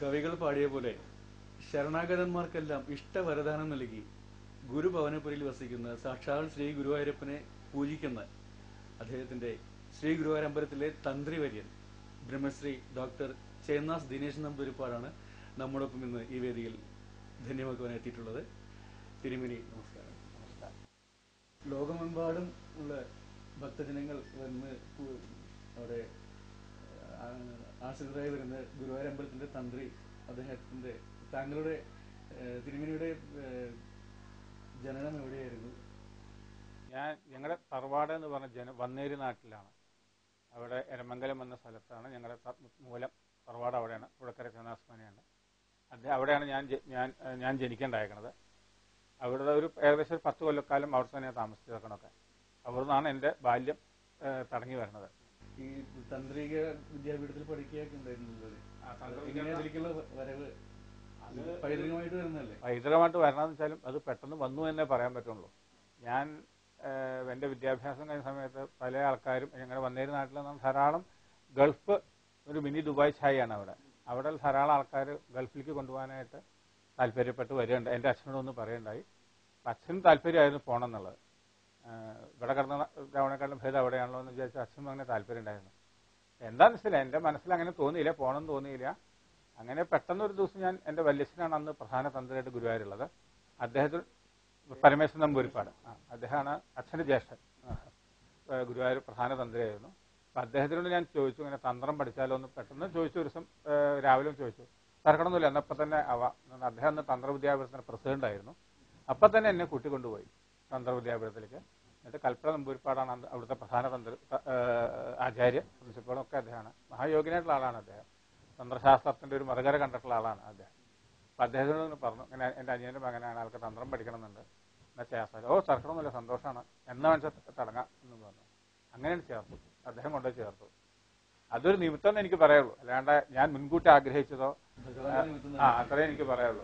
കവികൾ പാടിയ പോലെ ശരണാഗതന്മാർക്കെല്ലാം ഇഷ്ടവരദാനം നൽകി ഗുരുഭവനപുരിയിൽ വസിക്കുന്ന സാക്ഷാൽ ശ്രീ ഗുരുവായൂരപ്പനെ പൂജിക്കുന്ന അദ്ദേഹത്തിന്റെ ശ്രീ ഗുരുവായൂർ അമ്പലത്തിലെ തന്ത്രിവര്യൻ ബ്രഹ്മശ്രീ ഡോക്ടർ ചേന്നാസ് ദിനേശ് നമ്പൂതിരിപ്പാടാണ് നമ്മോടൊപ്പം ഇന്ന് ഈ വേദിയിൽ ധന്യമാക്കുവാൻ എത്തിയിട്ടുള്ളത്. തിരുമേനി നമസ്കാരം. ലോകമെമ്പാടും ഉള്ള ഭക്തജനങ്ങൾ വന്ന് അവിടെ ആശ്രിതരായി വരുന്ന ഗുരുവായൂർ അമ്പലത്തിന്റെ തന്ത്രി അദ്ദേഹത്തിന്റെ താങ്കളുടെ തിരുമേനിയുടെ ജനനം എവിടെയായിരുന്നു? ഞങ്ങളുടെ തറവാട് എന്ന് പറഞ്ഞ വന്നേരി നാട്ടിലാണ്. അവിടെ എരമംഗലം എന്ന സ്ഥലത്താണ് ഞങ്ങളുടെ മൂലം. തറവാട് അവിടെയാണ്. പുഴക്കര ചന്നാസ്മാനിയാണ്. അവിടെയാണ് ഞാൻ ജനിക്കേണ്ടായിരിക്കണത്. അവിടെ ഒരു ഏകദേശം 10 കൊല്ലക്കാലം അവിടെ തന്നെയാണ് താമസിച്ചതൊക്കെ. അവിടെ നിന്നാണ് എൻ്റെ ബാല്യം തുടങ്ങി വരുന്നത്. ഈ തന്ത്രിക വിദ്യാപീഠത്തിൽ പഠിക്കുകയൊക്കെ ഉണ്ടായിരുന്നത് വരവ് പൈതൃകമായിട്ട് വരുന്നല്ലേ? പൈതൃകമായിട്ട് വരണമെന്ന് വെച്ചാലും അത് പെട്ടെന്ന് വന്നു എന്നേ പറയാൻ പറ്റുള്ളൂ. ഞാൻ എൻ്റെ വിദ്യാഭ്യാസം കഴിഞ്ഞ സമയത്ത് പല ആൾക്കാരും ഞങ്ങളുടെ വന്നേരി നാട്ടിൽ നിന്ന് ധാരാളം ഗൾഫ് ഒരു മിനി ദുബായ് ഛായയാണ് അവിടെ ധാരാളം ആൾക്കാർ ഗൾഫിലേക്ക് കൊണ്ടുപോകാനായിട്ട് താല്പര്യപ്പെട്ട് വരികയുണ്ട്. എൻ്റെ അച്ഛനോടൊന്ന് പറയുണ്ടായി. അച്ഛനും താല്പര്യമായിരുന്നു പോകണം എന്നുള്ളത്. ഇവിടെ കിടന്ന ടൗണേക്കാളും ഭേദം അവിടെയാണല്ലോ എന്ന് വിചാരിച്ചാൽ അച്ഛനും അങ്ങനെ താല്പര്യം ഉണ്ടായിരുന്നു. എന്താണെന്ന് വെച്ചാൽ എൻ്റെ മനസ്സിൽ അങ്ങനെ തോന്നിയില്ല, പോകണമെന്ന് തോന്നിയില്ല. അങ്ങനെ പെട്ടെന്നൊരു ദിവസം ഞാൻ എൻ്റെ വല്യച്ഛനാണ് അന്ന് പ്രധാന തന്ത്രിയായിട്ട് ഗുരുവായൂരുള്ളത്. അദ്ദേഹത്തിന് പരമേശ്വരൻ നമ്പൂതിരിപ്പാട്, അദ്ദേഹമാണ് അച്ഛൻ്റെ ജ്യേഷ്ഠൻ, ഗുരുവായൂർ പ്രധാന തന്ത്രിയായിരുന്നു. അപ്പം അദ്ദേഹത്തിനോട് ഞാൻ ചോദിച്ചു, ഇങ്ങനെ തന്ത്രം പഠിച്ചാലോ എന്ന് പെട്ടെന്ന് ചോദിച്ചു. ഒരു ദിവസം രാവിലെ ചോദിച്ചു. തിരക്കണമെന്നില്ല, എന്നപ്പം തന്നെ അദ്ദേഹം അന്ന് തന്ത്രവിദ്യാപീഠത്തിൻ്റെ പ്രസിഡന്റ് ആയിരുന്നു. അപ്പം തന്നെ എന്നെ കൂട്ടിക്കൊണ്ടുപോയി തന്ത്രവിദ്യാപീഠത്തിലേക്ക്. എന്നിട്ട് കൽപ്പന നമ്പൂതിരിപ്പാടാണ് അവിടുത്തെ പ്രധാന ആചാര്യ, പ്രിൻസിപ്പളും ഒക്കെ അദ്ദേഹമാണ്. മഹായോഗിനായിട്ടുള്ള ആളാണ് അദ്ദേഹം. തന്ത്രശാസ്ത്രത്തിന്റെ ഒരു മറുകര കണ്ടിട്ടുള്ള ആളാണ് അദ്ദേഹം. അപ്പം അദ്ദേഹത്തിനോട് പറഞ്ഞു, ഇങ്ങനെ എൻ്റെ അനിയൻ്റെ മകനാണ്, ആൾക്ക് തന്ത്രം പഠിക്കണമെന്നുണ്ട്, എന്നാൽ ചേർത്താൽ. ചേർക്കണമെന്നില്ല, സന്തോഷമാണ്, എന്നാ വെച്ചാൽ തുടങ്ങാം എന്ന് പറഞ്ഞു. അങ്ങനെയാണ് ചേർത്തു. അദ്ദേഹം കൊണ്ടുപോയി ചേർത്തു. അതൊരു നിമിത്തം എന്ന് എനിക്ക് പറയുള്ളൂ, അല്ലാണ്ട് ഞാൻ മുൻകൂട്ടി ആഗ്രഹിച്ചതോ അത്രേ എനിക്ക് പറയുള്ളൂ.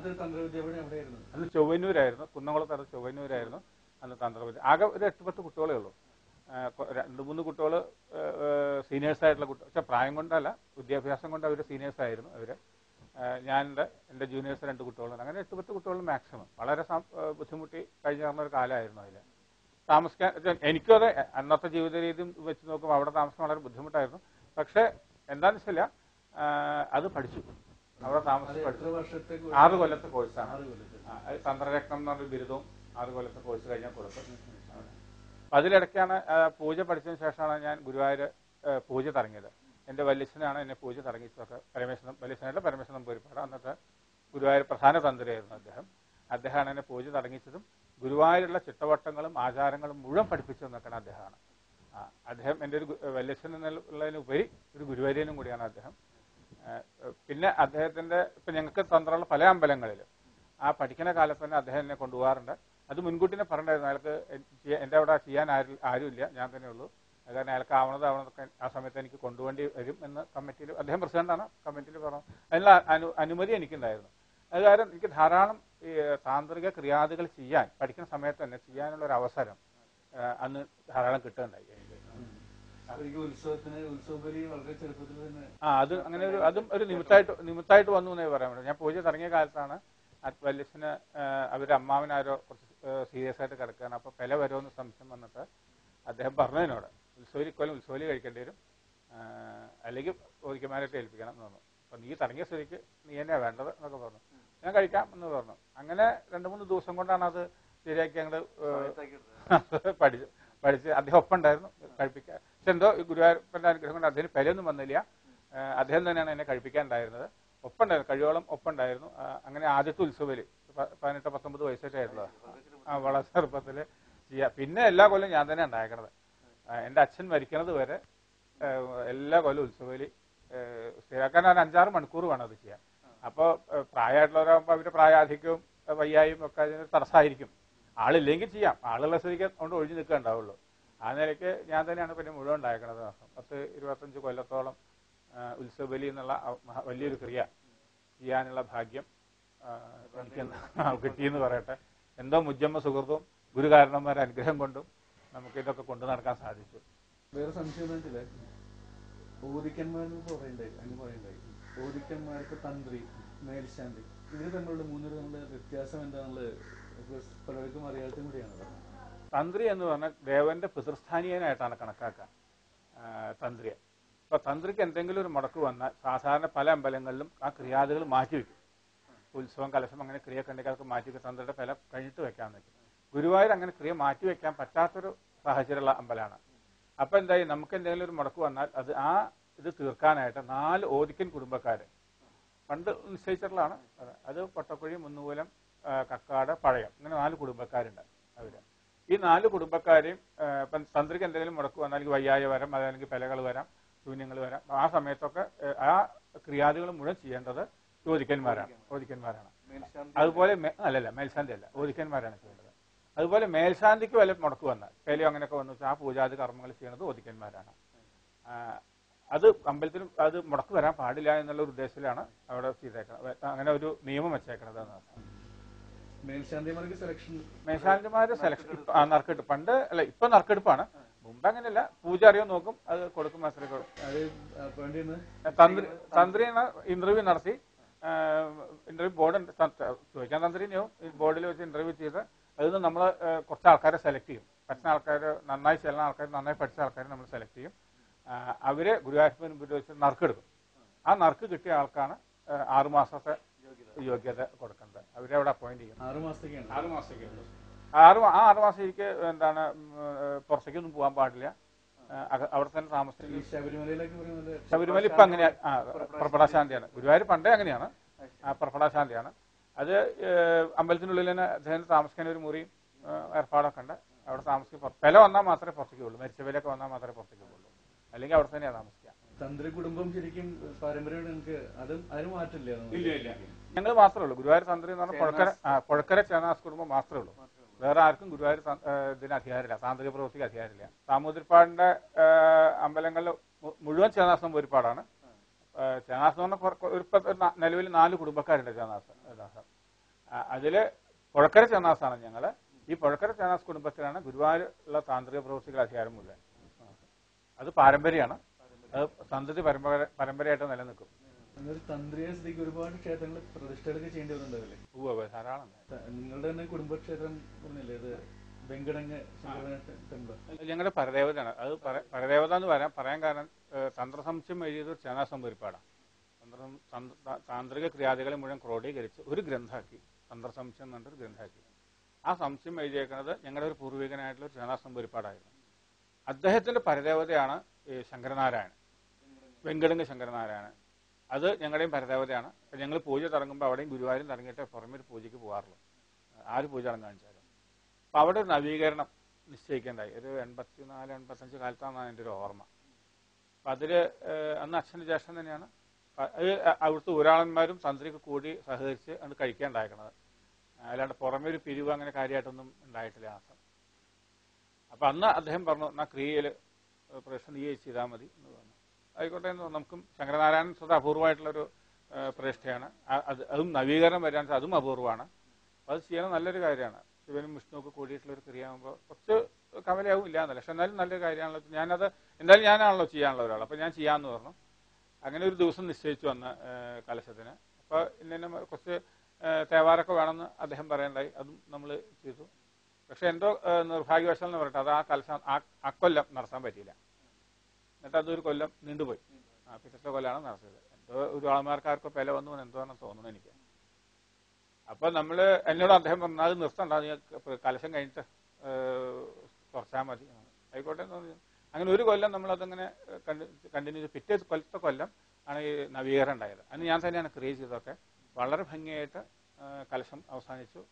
അത് ചൊവ്വന്നൂരായിരുന്നു, കുന്നംകുളത്ത് ചൊവ്വന്നൂരായിരുന്നു അന്ന് തന്ത്രവിദ്യ. ആകെ ഒരു 8-10 കുട്ടികളേ ഉള്ളൂ. 2-3 കുട്ടികൾ സീനിയേഴ്സായിട്ടുള്ള കുട്ടികൾ, പക്ഷെ പ്രായം കൊണ്ടല്ല, വിദ്യാഭ്യാസം കൊണ്ട് അവർ സീനിയേഴ്സായിരുന്നു. അവർ എൻ്റെ ജൂനിയേഴ്സ് 2 കുട്ടികളുണ്ട്. അങ്ങനെ 8-10 കുട്ടികൾ മാക്സിമം. വളരെ ബുദ്ധിമുട്ടി കഴിഞ്ഞു നടന്ന ഒരു കാലമായിരുന്നു. അതിൽ താമസിക്കാൻ എനിക്കും അതെ, അന്നത്തെ ജീവിത രീതിയും വെച്ച് നോക്കുമ്പോൾ അവിടെ താമസിക്കാൻ വളരെ ബുദ്ധിമുട്ടായിരുന്നു. പക്ഷെ എന്താണെന്ന് വെച്ചാൽ അത് പഠിച്ചു. അവിടെ താമസിച്ച് പഠിച്ചു. 6 കൊല്ലത്തെ കോഴ്സാണ്. തന്ത്രരത്നം എന്ന് പറഞ്ഞൊരു ബിരുദവും 6 കൊല്ലത്തെ കോഴ്സ് കഴിഞ്ഞാൽ കൊടുത്തു. അപ്പം അതിലിടയ്ക്കാണ് പൂജ പഠിച്ചതിന് ശേഷമാണ് ഞാൻ ഗുരുവായൂർ പൂജ തുടങ്ങിയത്. എൻ്റെ വല്യച്ഛനാണ് എന്നെ പൂജ തുടങ്ങിച്ചതൊക്കെ. വല്യച്ഛനായിട്ട് പരമേശ്വരൻ നമ്പൂതിരിപ്പാട്, അന്നത്തെ ഗുരുവായൂർ പ്രധാന തന്ത്രിയായിരുന്നു അദ്ദേഹം. അദ്ദേഹമാണ് എന്നെ പൂജ തുടങ്ങിച്ചതും ഗുരുവായൂരുള്ള ചിട്ടവട്ടങ്ങളും ആചാരങ്ങളും മുഴുവൻ പഠിപ്പിച്ചു എന്നൊക്കെയാണ് അദ്ദേഹമാണ്. അദ്ദേഹം എൻ്റെ ഒരു വല്യച്ഛൻ എന്നുള്ളതിനുപരി ഒരു ഗുരുവായൂരനും കൂടിയാണ് അദ്ദേഹം. പിന്നെ അദ്ദേഹത്തിൻ്റെ ഇപ്പം ഞങ്ങൾക്ക് തന്ത്രമുള്ള പല അമ്പലങ്ങളിലും പഠിക്കുന്ന കാലത്ത് തന്നെ അദ്ദേഹം എന്നെ കൊണ്ടുപോകാറുണ്ട്. അത് മുൻകൂട്ടിനെ പറഞ്ഞിട്ടുണ്ടായിരുന്നു. അയാൾക്ക് എൻ്റെ അവിടെ ചെയ്യാൻ ആരുമില്ല, ഞാൻ തന്നെ ഉള്ളൂ. കാരണം അയാൾക്ക് ആവണതൊക്കെ ആ സമയത്ത് എനിക്ക് കൊണ്ടുപോകേണ്ടി വരും എന്ന് കമ്മിറ്റിയിൽ, അദ്ദേഹം പ്രസിഡന്റാണ്, കമ്മിറ്റിയിൽ പറഞ്ഞു. അതിനുള്ള അനുമതി എനിക്കുണ്ടായിരുന്നു. അത് കാരണം എനിക്ക് ധാരാളം ഈ താന്ത്രിക ക്രിയാദികൾ പഠിക്കുന്ന സമയത്ത് തന്നെ ചെയ്യാനുള്ള ഒരു അവസരം അന്ന് ധാരാളം കിട്ടുകയുണ്ടായി. അത് അങ്ങനെ അതും ഒരു നിമിത്തമായിട്ട് വന്നു എന്നേ പറയാൻ പറ്റും. ഞാൻ പൂജ തുടങ്ങിയ കാലത്താണ് വല്യച്ഛന് അവരുടെ അമ്മാവനാരോ കുറച്ച് സീരിയസ് ആയിട്ട് കിടക്കുകയാണ്. അപ്പോൾ വില വരുമെന്ന് സംശയം വന്നിട്ട് അദ്ദേഹം പറഞ്ഞതിനോട് ഉത്സവലി കഴിക്കേണ്ടി വരും, അല്ലെങ്കിൽ ഓരിക്കന്മാരായിട്ട് ഏൽപ്പിക്കണം എന്ന് പറഞ്ഞു. അപ്പം നീ തുടങ്ങിയ സ്ഥിതിക്ക് നീ തന്നെയാണ് വേണ്ടത് എന്നൊക്കെ പറഞ്ഞു. ഞാൻ കഴിക്കാം എന്ന് പറഞ്ഞു. അങ്ങനെ 2-3 ദിവസം കൊണ്ടാണ് അത് ശരിയാക്കി ഞങ്ങൾ പഠിച്ച് അദ്ദേഹം ഒപ്പം ഉണ്ടായിരുന്നു കഴിപ്പിക്കാൻ. പക്ഷെ എന്തോ ഗുരുവായൂരപ്പൻ്റെ അനുഗ്രഹം കൊണ്ട് അദ്ദേഹം പെരയൊന്നും വന്നില്ല. അദ്ദേഹം തന്നെയാണ് എന്നെ കഴിപ്പിക്കാനുണ്ടായിരുന്നത്. ഒപ്പുണ്ടായിരുന്നു, കഴിയോളം ഒപ്പുണ്ടായിരുന്നു. അങ്ങനെ ആദ്യത്തെ ഉത്സവത്തിൽ 18-19 വയസ്സായിട്ടുള്ളത് വളരെ ചെറുപ്പത്തിൽ ചെയ്യാം. പിന്നെ എല്ലാ കൊല്ലം ഞാൻ തന്നെ ഉണ്ടാക്കണത്. എൻ്റെ അച്ഛൻ മരിക്കണത് വരെ എല്ലാ കൊല്ലം ഉത്സവത്തിൽ സ്ഥിരമാക്കാൻ 5-6 മണിക്കൂർ വേണം അത് ചെയ്യാൻ. അപ്പോൾ പ്രായമായിട്ടുള്ളവരാകുമ്പോൾ അവരുടെ പ്രായാധിക്യവും വയ്യായും ഒക്കെ അതിന് തടസ്സമായിരിക്കും. ആളില്ലെങ്കിൽ ചെയ്യാം, ആളുള്ള സ്ഥിതിക്ക് കൊണ്ട് ഒഴിഞ്ഞു നിൽക്കുക ഉണ്ടാവുള്ളൂ. ആ നിലയ്ക്ക് ഞാൻ തന്നെയാണ് പിന്നെ മുഴുവൻ ഉണ്ടാക്കണത്. 10-25 കൊല്ലത്തോളം ഉത്സവബലി എന്നുള്ള വലിയൊരു ക്രിയ ചെയ്യാനുള്ള ഭാഗ്യം എനിക്ക് കിട്ടിയെന്ന് പറയട്ടെ. എന്തോ മുജ്ജമ്മ സുഹൃത്തും ഗുരുകാരണന്മാരുടെ അനുഗ്രഹം കൊണ്ടും നമുക്ക് ഇതൊക്കെ കൊണ്ടു നടക്കാൻ സാധിച്ചു. വേറെ സംശയം ഊതിക്കന്മാരെന്ന് പറയണ്ടായി. ഓദിക്കന്മാർക്ക് തന്ത്രി, മേൽശാന്തി, ഇവര് തമ്മിലുള്ള മൂന്നര തമ്മിലുള്ള വ്യത്യാസം എന്താണെന്നുള്ളത് പലർക്കും അറിയാത്തതും കൂടിയാണ്. തന്ത്രി എന്ന് പറഞ്ഞാൽ ദേവന്റെ പിതൃസ്ഥാനീയനായിട്ടാണ് കണക്കാക്കുക തന്ത്രിയെ. അപ്പൊ തന്ത്രിക്ക് എന്തെങ്കിലും ഒരു മുടക്ക് വന്നാൽ സാധാരണ പല അമ്പലങ്ങളിലും ആ ക്രിയാദികൾ മാറ്റിവെക്കും. ഉത്സവം, കലശം, അങ്ങനെ ക്രിയ കണ്ടിക്കാർക്ക് മാറ്റിവെക്കും. തന്ത്രിയുടെ ഫലം കഴിഞ്ഞിട്ട് വെക്കാന്ന് വെക്കും. ഗുരുവായൂർ അങ്ങനെ ക്രിയ മാറ്റിവെക്കാൻ പറ്റാത്തൊരു സാഹചര്യമുള്ള അമ്പലമാണ്. അപ്പൊ എന്തായി, നമുക്ക് എന്തെങ്കിലും ഒരു മുടക്ക് വന്നാൽ ഇത് തീർക്കാനായിട്ട് 4 ഓദിക്കൻ കുടുംബക്കാര് പണ്ട് നിശ്ചയിച്ചിട്ടുള്ളതാണ്. അത് പൊട്ടക്കുഴി, മുന്നുകൂലം, കക്കാട്, പഴയം, ഇങ്ങനെ 4 കുടുംബക്കാരുണ്ട്. അവര് ഈ 4 കുടുംബക്കാരെയും തന്ത്രിക്ക് എന്തെങ്കിലും മുടക്ക് വന്നാൽ, അല്ലെങ്കിൽ വയ്യായ വരാം, അതല്ലെങ്കിൽ പെലകൾ വരാം, ശൂന്യങ്ങൾ വരാം, ആ സമയത്തൊക്കെ ആ ക്രിയാദികൾ മുഴുവൻ ചെയ്യേണ്ടത് ഓദിക്കന്മാരാണ്. അതുപോലെ മേൽശാന്തി അല്ല, ഓദിക്കന്മാരാണ് ചെയ്യേണ്ടത്. അതുപോലെ മേൽശാന്തിക്ക് വല്ല മുടക്ക് വന്നാൽ, പേലയോ അങ്ങനെയൊക്കെ വന്നു വെച്ചാൽ ആ പൂജാതി കർമ്മങ്ങൾ ചെയ്യുന്നത് ഓദിക്കന്മാരാണ്. അത് അമ്പലത്തിൽ അത് മുടക്ക് വരാൻ പാടില്ല എന്നുള്ള ഒരു ഉദ്ദേശത്തിലാണ് അവിടെ ചെയ്തേക്കുന്നത്, അങ്ങനെ ഒരു നിയമം വെച്ചേക്കണത്. മേൽശാന്തിമാർക്ക് സെലക്ഷൻ നറുക്കെടുപ്പ് പണ്ട് അല്ല, ഇപ്പൊ നറുക്കെടുപ്പാണ്. മുമ്പ് അങ്ങനെയല്ല, പൂജ അറിയോ നോക്കും, അത് കൊടുക്കും. തന്ത്രി ഇന്റർവ്യൂ നടത്തി, ഇന്റർവ്യൂ ബോർഡ് ചോദിക്കാൻ തന്ത്രിനെയും ബോർഡിൽ വെച്ച് ഇന്റർവ്യൂ ചെയ്ത് അതിൽ നമ്മൾ കുറച്ച് ആൾക്കാരെ സെലക്ട് ചെയ്യും. പറ്റുന്ന ആൾക്കാർ, നന്നായി ചെല്ലുന്ന ആൾക്കാർ, നന്നായി പഠിച്ച ആൾക്കാരെ നമ്മൾ സെലക്ട് ചെയ്യും. അവരെ ഗുരുവായൂരപ്പന് മുമ്പിൽ വെച്ച് നറുക്കെടുക്കും. ആ നറുക്ക് കിട്ടിയ ആൾക്കാണ് 6 മാസത്തെ യോഗ്യത കൊടുക്കേണ്ടത്. അവരെ അവിടെ അപ്പോയിന്റ് ചെയ്യും. 6 മാസത്തേക്ക് 6 മാസം എനിക്ക് എന്താണ് പുറത്തേക്കൊന്നും പോകാൻ പാടില്ല, അവിടെ തന്നെ താമസിക്കും. ശബരിമല ഇപ്പൊ അങ്ങനെയാ, പ്രപടാശാന്തിയാണ്. ഗുരുവായൂർ പണ്ടേ അങ്ങനെയാണ്, പ്രപടാശാന്തിയാണ്. അത് അമ്പലത്തിനുള്ളിൽ തന്നെ അദ്ദേഹത്തിന് താമസിക്കാൻ ഒരു മുറിയും ഏർപ്പാടൊക്കെ ഉണ്ട്. അവിടെ താമസിക്കും. വില വന്നാൽ മാത്രമേ പുറത്തേക്ക് പോകുള്ളൂ, മരിച്ച വിലയൊക്കെ വന്നാൽ മാത്രമേ പുറത്തേക്ക് പോകുള്ളൂ, അല്ലെങ്കിൽ അവിടെ തന്നെയാണ് താമസിക്കുക. തന്ത്രി കുടുംബം ശരിക്കും പാരമ്പര്യം അതിന് മാറ്റില്ല. ഇല്ല, ഞങ്ങൾ മാത്രമേ ഉള്ളൂ. ഗുരുവായൂർ തന്ത്രി എന്ന് പറഞ്ഞാൽ പുഴക്കര ചേനാസ് കുടുംബം മാത്രമേ ഉള്ളൂ. വേറെ ആർക്കും ഗുരുവായൂർ ഇതിന് അധികാരമില്ല, താന്ത്രിക പ്രവൃത്തിക്ക് അധികാരമില്ല. സാമൂതിരിപ്പാടിന്റെ അമ്പലങ്ങളിൽ മുഴുവൻ ചേനാസം ഒരുപാടാണ്. ചേനാസ് എന്ന് പറഞ്ഞാൽ നിലവിൽ 4 കുടുംബക്കാരുണ്ട് ചേനാസ്. അതില് പുഴക്കര ചേനാസാണ് ഞങ്ങള്. ഈ പുഴക്കര ചേനാസ് കുടുംബത്തിലാണ് ഗുരുവായൂരുള്ള താന്ത്രിക പ്രവൃത്തികൾ അധികാരം മുഴുവൻ. അത് പാരമ്പര്യമാണ്, അത് തന്ത്രി പരമ്പരയായിട്ട് നിലനിൽക്കും. തന്ത്രിയെ സ്ഥിതിക്ക് ഒരുപാട് ക്ഷേത്രങ്ങൾ പ്രതിഷ്ഠകളൊക്കെ ചെയ്യേണ്ടി വരുന്നുണ്ടാവില്ലേ? ധാരാളം. നിങ്ങളുടെ തന്നെ കുടുംബക്ഷേത്രം പറഞ്ഞില്ലേ, ഇത് വെങ്കടങ്ങ് ഞങ്ങളുടെ പരദേവതയാണ്. അത് പരദേവത എന്ന് പറയാൻ കാരണം തന്ത്രസംശയം എഴുതിയത് ചേനാസം ഒരുപാടാണ്. താന്ത്രിക ക്രിയാദികളെ മുഴുവൻ ക്രോഡീകരിച്ച് ഒരു ഗ്രന്ഥമാക്കി, തന്ത്രസംശയം എന്ന് പറഞ്ഞൊരു ഗ്രന്ഥമാക്കി. ആ സംശയം എഴുതിയേക്കുന്നത് ഞങ്ങളുടെ ഒരു പൂർവികനായിട്ടുള്ള ഒരു ചേനാസം ഒരുപാടായിരുന്നു. അദ്ദേഹത്തിന്റെ പരദേവതയാണ് ശങ്കരനാരായണൻ, വെങ്കടങ്ങ് ശങ്കരനാരായണൻ. അത് ഞങ്ങളുടെയും പരദേവതയാണ്. ഞങ്ങൾ പൂജ തുടങ്ങുമ്പോൾ അവിടെയും ഗുരുവായൂരും തുടങ്ങിയിട്ട് പുറമെ ഒരു പൂജയ്ക്ക് പോകാറുള്ളൂ, ആര് പൂജ കാണിച്ചാലും. അപ്പൊ അവിടെ ഒരു നവീകരണം നിശ്ചയിക്കേണ്ടായി. ഒരു 84-85 കാലത്താണ് എൻ്റെ ഒരു ഓർമ്മ. അപ്പൊ അതില് അന്ന് അച്ഛൻ്റെ ജ്യേഷ്ഠൻ തന്നെയാണ്. അത് അവിടുത്തെ ഊരാളന്മാരും തന്ത്രിക്ക് കൂടി സഹകരിച്ച് അത് കഴിക്കാണ്ടായിരിക്കണത്. അല്ലാണ്ട് പുറമെ ഒരു പിരിവ് അങ്ങനെ കാര്യമായിട്ടൊന്നും ഉണ്ടായിട്ടില്ല ആ സമയം. അപ്പൊ അന്ന് അദ്ദേഹം പറഞ്ഞു, എന്നാ ക്രിയയില് പ്രശ്നം നീ ചെയ്താൽ മതി എന്ന് പറഞ്ഞു. ആയിക്കോട്ടെ എന്ന് നമുക്കും. ശങ്കരനാരായണൻ സ്വതः അപൂർവമായിട്ടുള്ളൊരു പ്രതിഷ്ഠയാണ്. അതും നവീകരണം വരാൻ അതും അപൂർവമാണ്. അപ്പൊ അത് ചെയ്യണം, നല്ലൊരു കാര്യമാണ്. ശിവനും വിഷ്ണുവൊക്കെ കൂടിയിട്ടുള്ള ഒരു ക്രിയയാകുമ്പോൾ കുറച്ച് കവലയാവും ഇല്ലാന്നല്ല, പക്ഷെ എന്നാലും നല്ലൊരു കാര്യമാണല്ലോ. ഞാനത് എന്തായാലും ഞാനാണല്ലോ ചെയ്യാനുള്ള ഒരാൾ, അപ്പൊ ഞാൻ ചെയ്യാമെന്ന് പറഞ്ഞു. അങ്ങനെ ഒരു ദിവസം നിശ്ചയിച്ചു വന്ന് കലശത്തിന്. അപ്പൊ ഇന്ന കുറച്ച് തേവാരൊക്കെ വേണമെന്ന് അദ്ദേഹം പറയണ്ടായി. അതും നമ്മൾ ചെയ്തു. പക്ഷെ എന്തോ നിർഭാഗ്യവശാൽ എന്ന് പറയട്ടെ, അത് ആ കലശം അക്കൊല്ലം നടത്താൻ പറ്റിയില്ല. എന്നിട്ട് അതൊരു കൊല്ലം നീണ്ടുപോയി. പിറ്റത്തെ കൊല്ലാണ് നടത്തിയത്. എന്തോ ഒരു ആൾമാർക്കാർക്കോ വില വന്നു എന്തോന്ന് തോന്നുന്നു എനിക്ക്. അപ്പൊ എന്നോട് അദ്ദേഹം പറഞ്ഞു, അത് നിർത്തണ്ട, നീ കലശം കഴിഞ്ഞിട്ട് കുറച്ചാൽ മതി. ആയിക്കോട്ടെ എന്ന് പറഞ്ഞു. അങ്ങനെ ഒരു കൊല്ലം നമ്മളതങ്ങനെ കണ്ടിന്യൂ ചെയ്ത് പിറ്റേ കൊല്ലത്തെ കൊല്ലം ആണ് ഈ നവീകരണം ഉണ്ടായത്. അന്ന് ഞാൻ തന്നെയാണ് ക്രിയ ചെയ്തതൊക്കെ. വളരെ ഭംഗിയായിട്ട് കലശം അവസാനിച്ചു.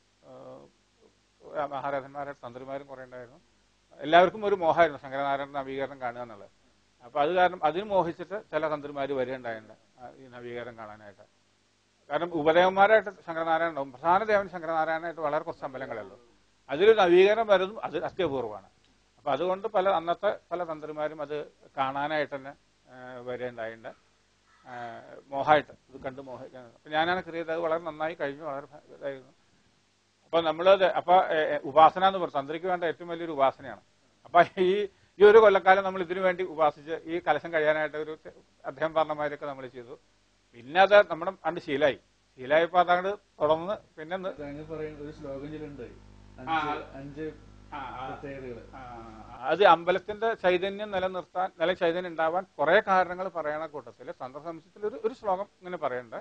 മഹാരാജന്മാരായിട്ട് തന്ത്രിമാരും കുറെ ഉണ്ടായിരുന്നു. എല്ലാവർക്കും ഒരു മോഹമായിരുന്നു ശങ്കരനാരായണ നവീകരണം കാണുക എന്നുള്ളത്. അപ്പൊ അത് കാരണം അതിന് മോഹിച്ചിട്ട് ചില തന്ത്രിമാർ വരികയുണ്ടായിട്ടുണ്ട് ഈ നവീകരണം കാണാനായിട്ട്. കാരണം ഉപദേവന്മാരായിട്ട് ശങ്കരനാരായണ ഉണ്ടാവും. പ്രധാന ദേവൻ ശങ്കരനാരായണനായിട്ട് വളരെ കുറച്ച് അമ്പലങ്ങളേ ഉള്ളൂ. അതിലൊരു നവീകരണം വരുന്നതും അത് അത്യപൂർവമാണ്. അപ്പൊ അതുകൊണ്ട് അന്നത്തെ പല തന്ത്രിമാരും അത് കാണാനായിട്ട് തന്നെ വരികയുണ്ടായിട്ടുണ്ട്. മോഹമായിട്ട് ഇത് കണ്ട് മോഹിക്കാൻ. അപ്പൊ ഞാനാണ് ക്രിയത്. അത് വളരെ നന്നായി കഴിഞ്ഞു, വളരെ ഇതായിരുന്നു. അപ്പൊ ഉപാസന എന്ന് പറയും തന്ത്രിക്ക് വേണ്ട ഏറ്റവും വലിയൊരു ഉപാസനയാണ്. അപ്പൊ ഈ ഒരു കൊല്ലക്കാലം നമ്മൾ ഇതിനു വേണ്ടി ഉപാസിച്ച് ഈ കലശം കഴിയാനായിട്ട് അദ്ദേഹം പറഞ്ഞ മാതിരിയൊക്കെ നമ്മൾ ചെയ്തു. പിന്നെ അത് നമ്മുടെ അണ്ട് ശീലായപ്പോ അതങ്ങോട്ട് തുടർന്ന് പിന്നെ താങ്കൾ പറയുന്ന ഒരു ശ്ലോകം ചൊല്ലുണ്ട്, അഞ്ച് പ്രത്യേകതകള്. അത് അമ്പലത്തിന്റെ ചൈതന്യം നിലനിർത്താൻ, ചൈതന്യം ഉണ്ടാവാൻ കുറെ കാരണങ്ങൾ പറയണ കൂട്ടത്തില് തന്ത്രസംശയത്തിൽ ഒരു ശ്ലോകം ഇങ്ങനെ പറയുന്നുണ്ട്.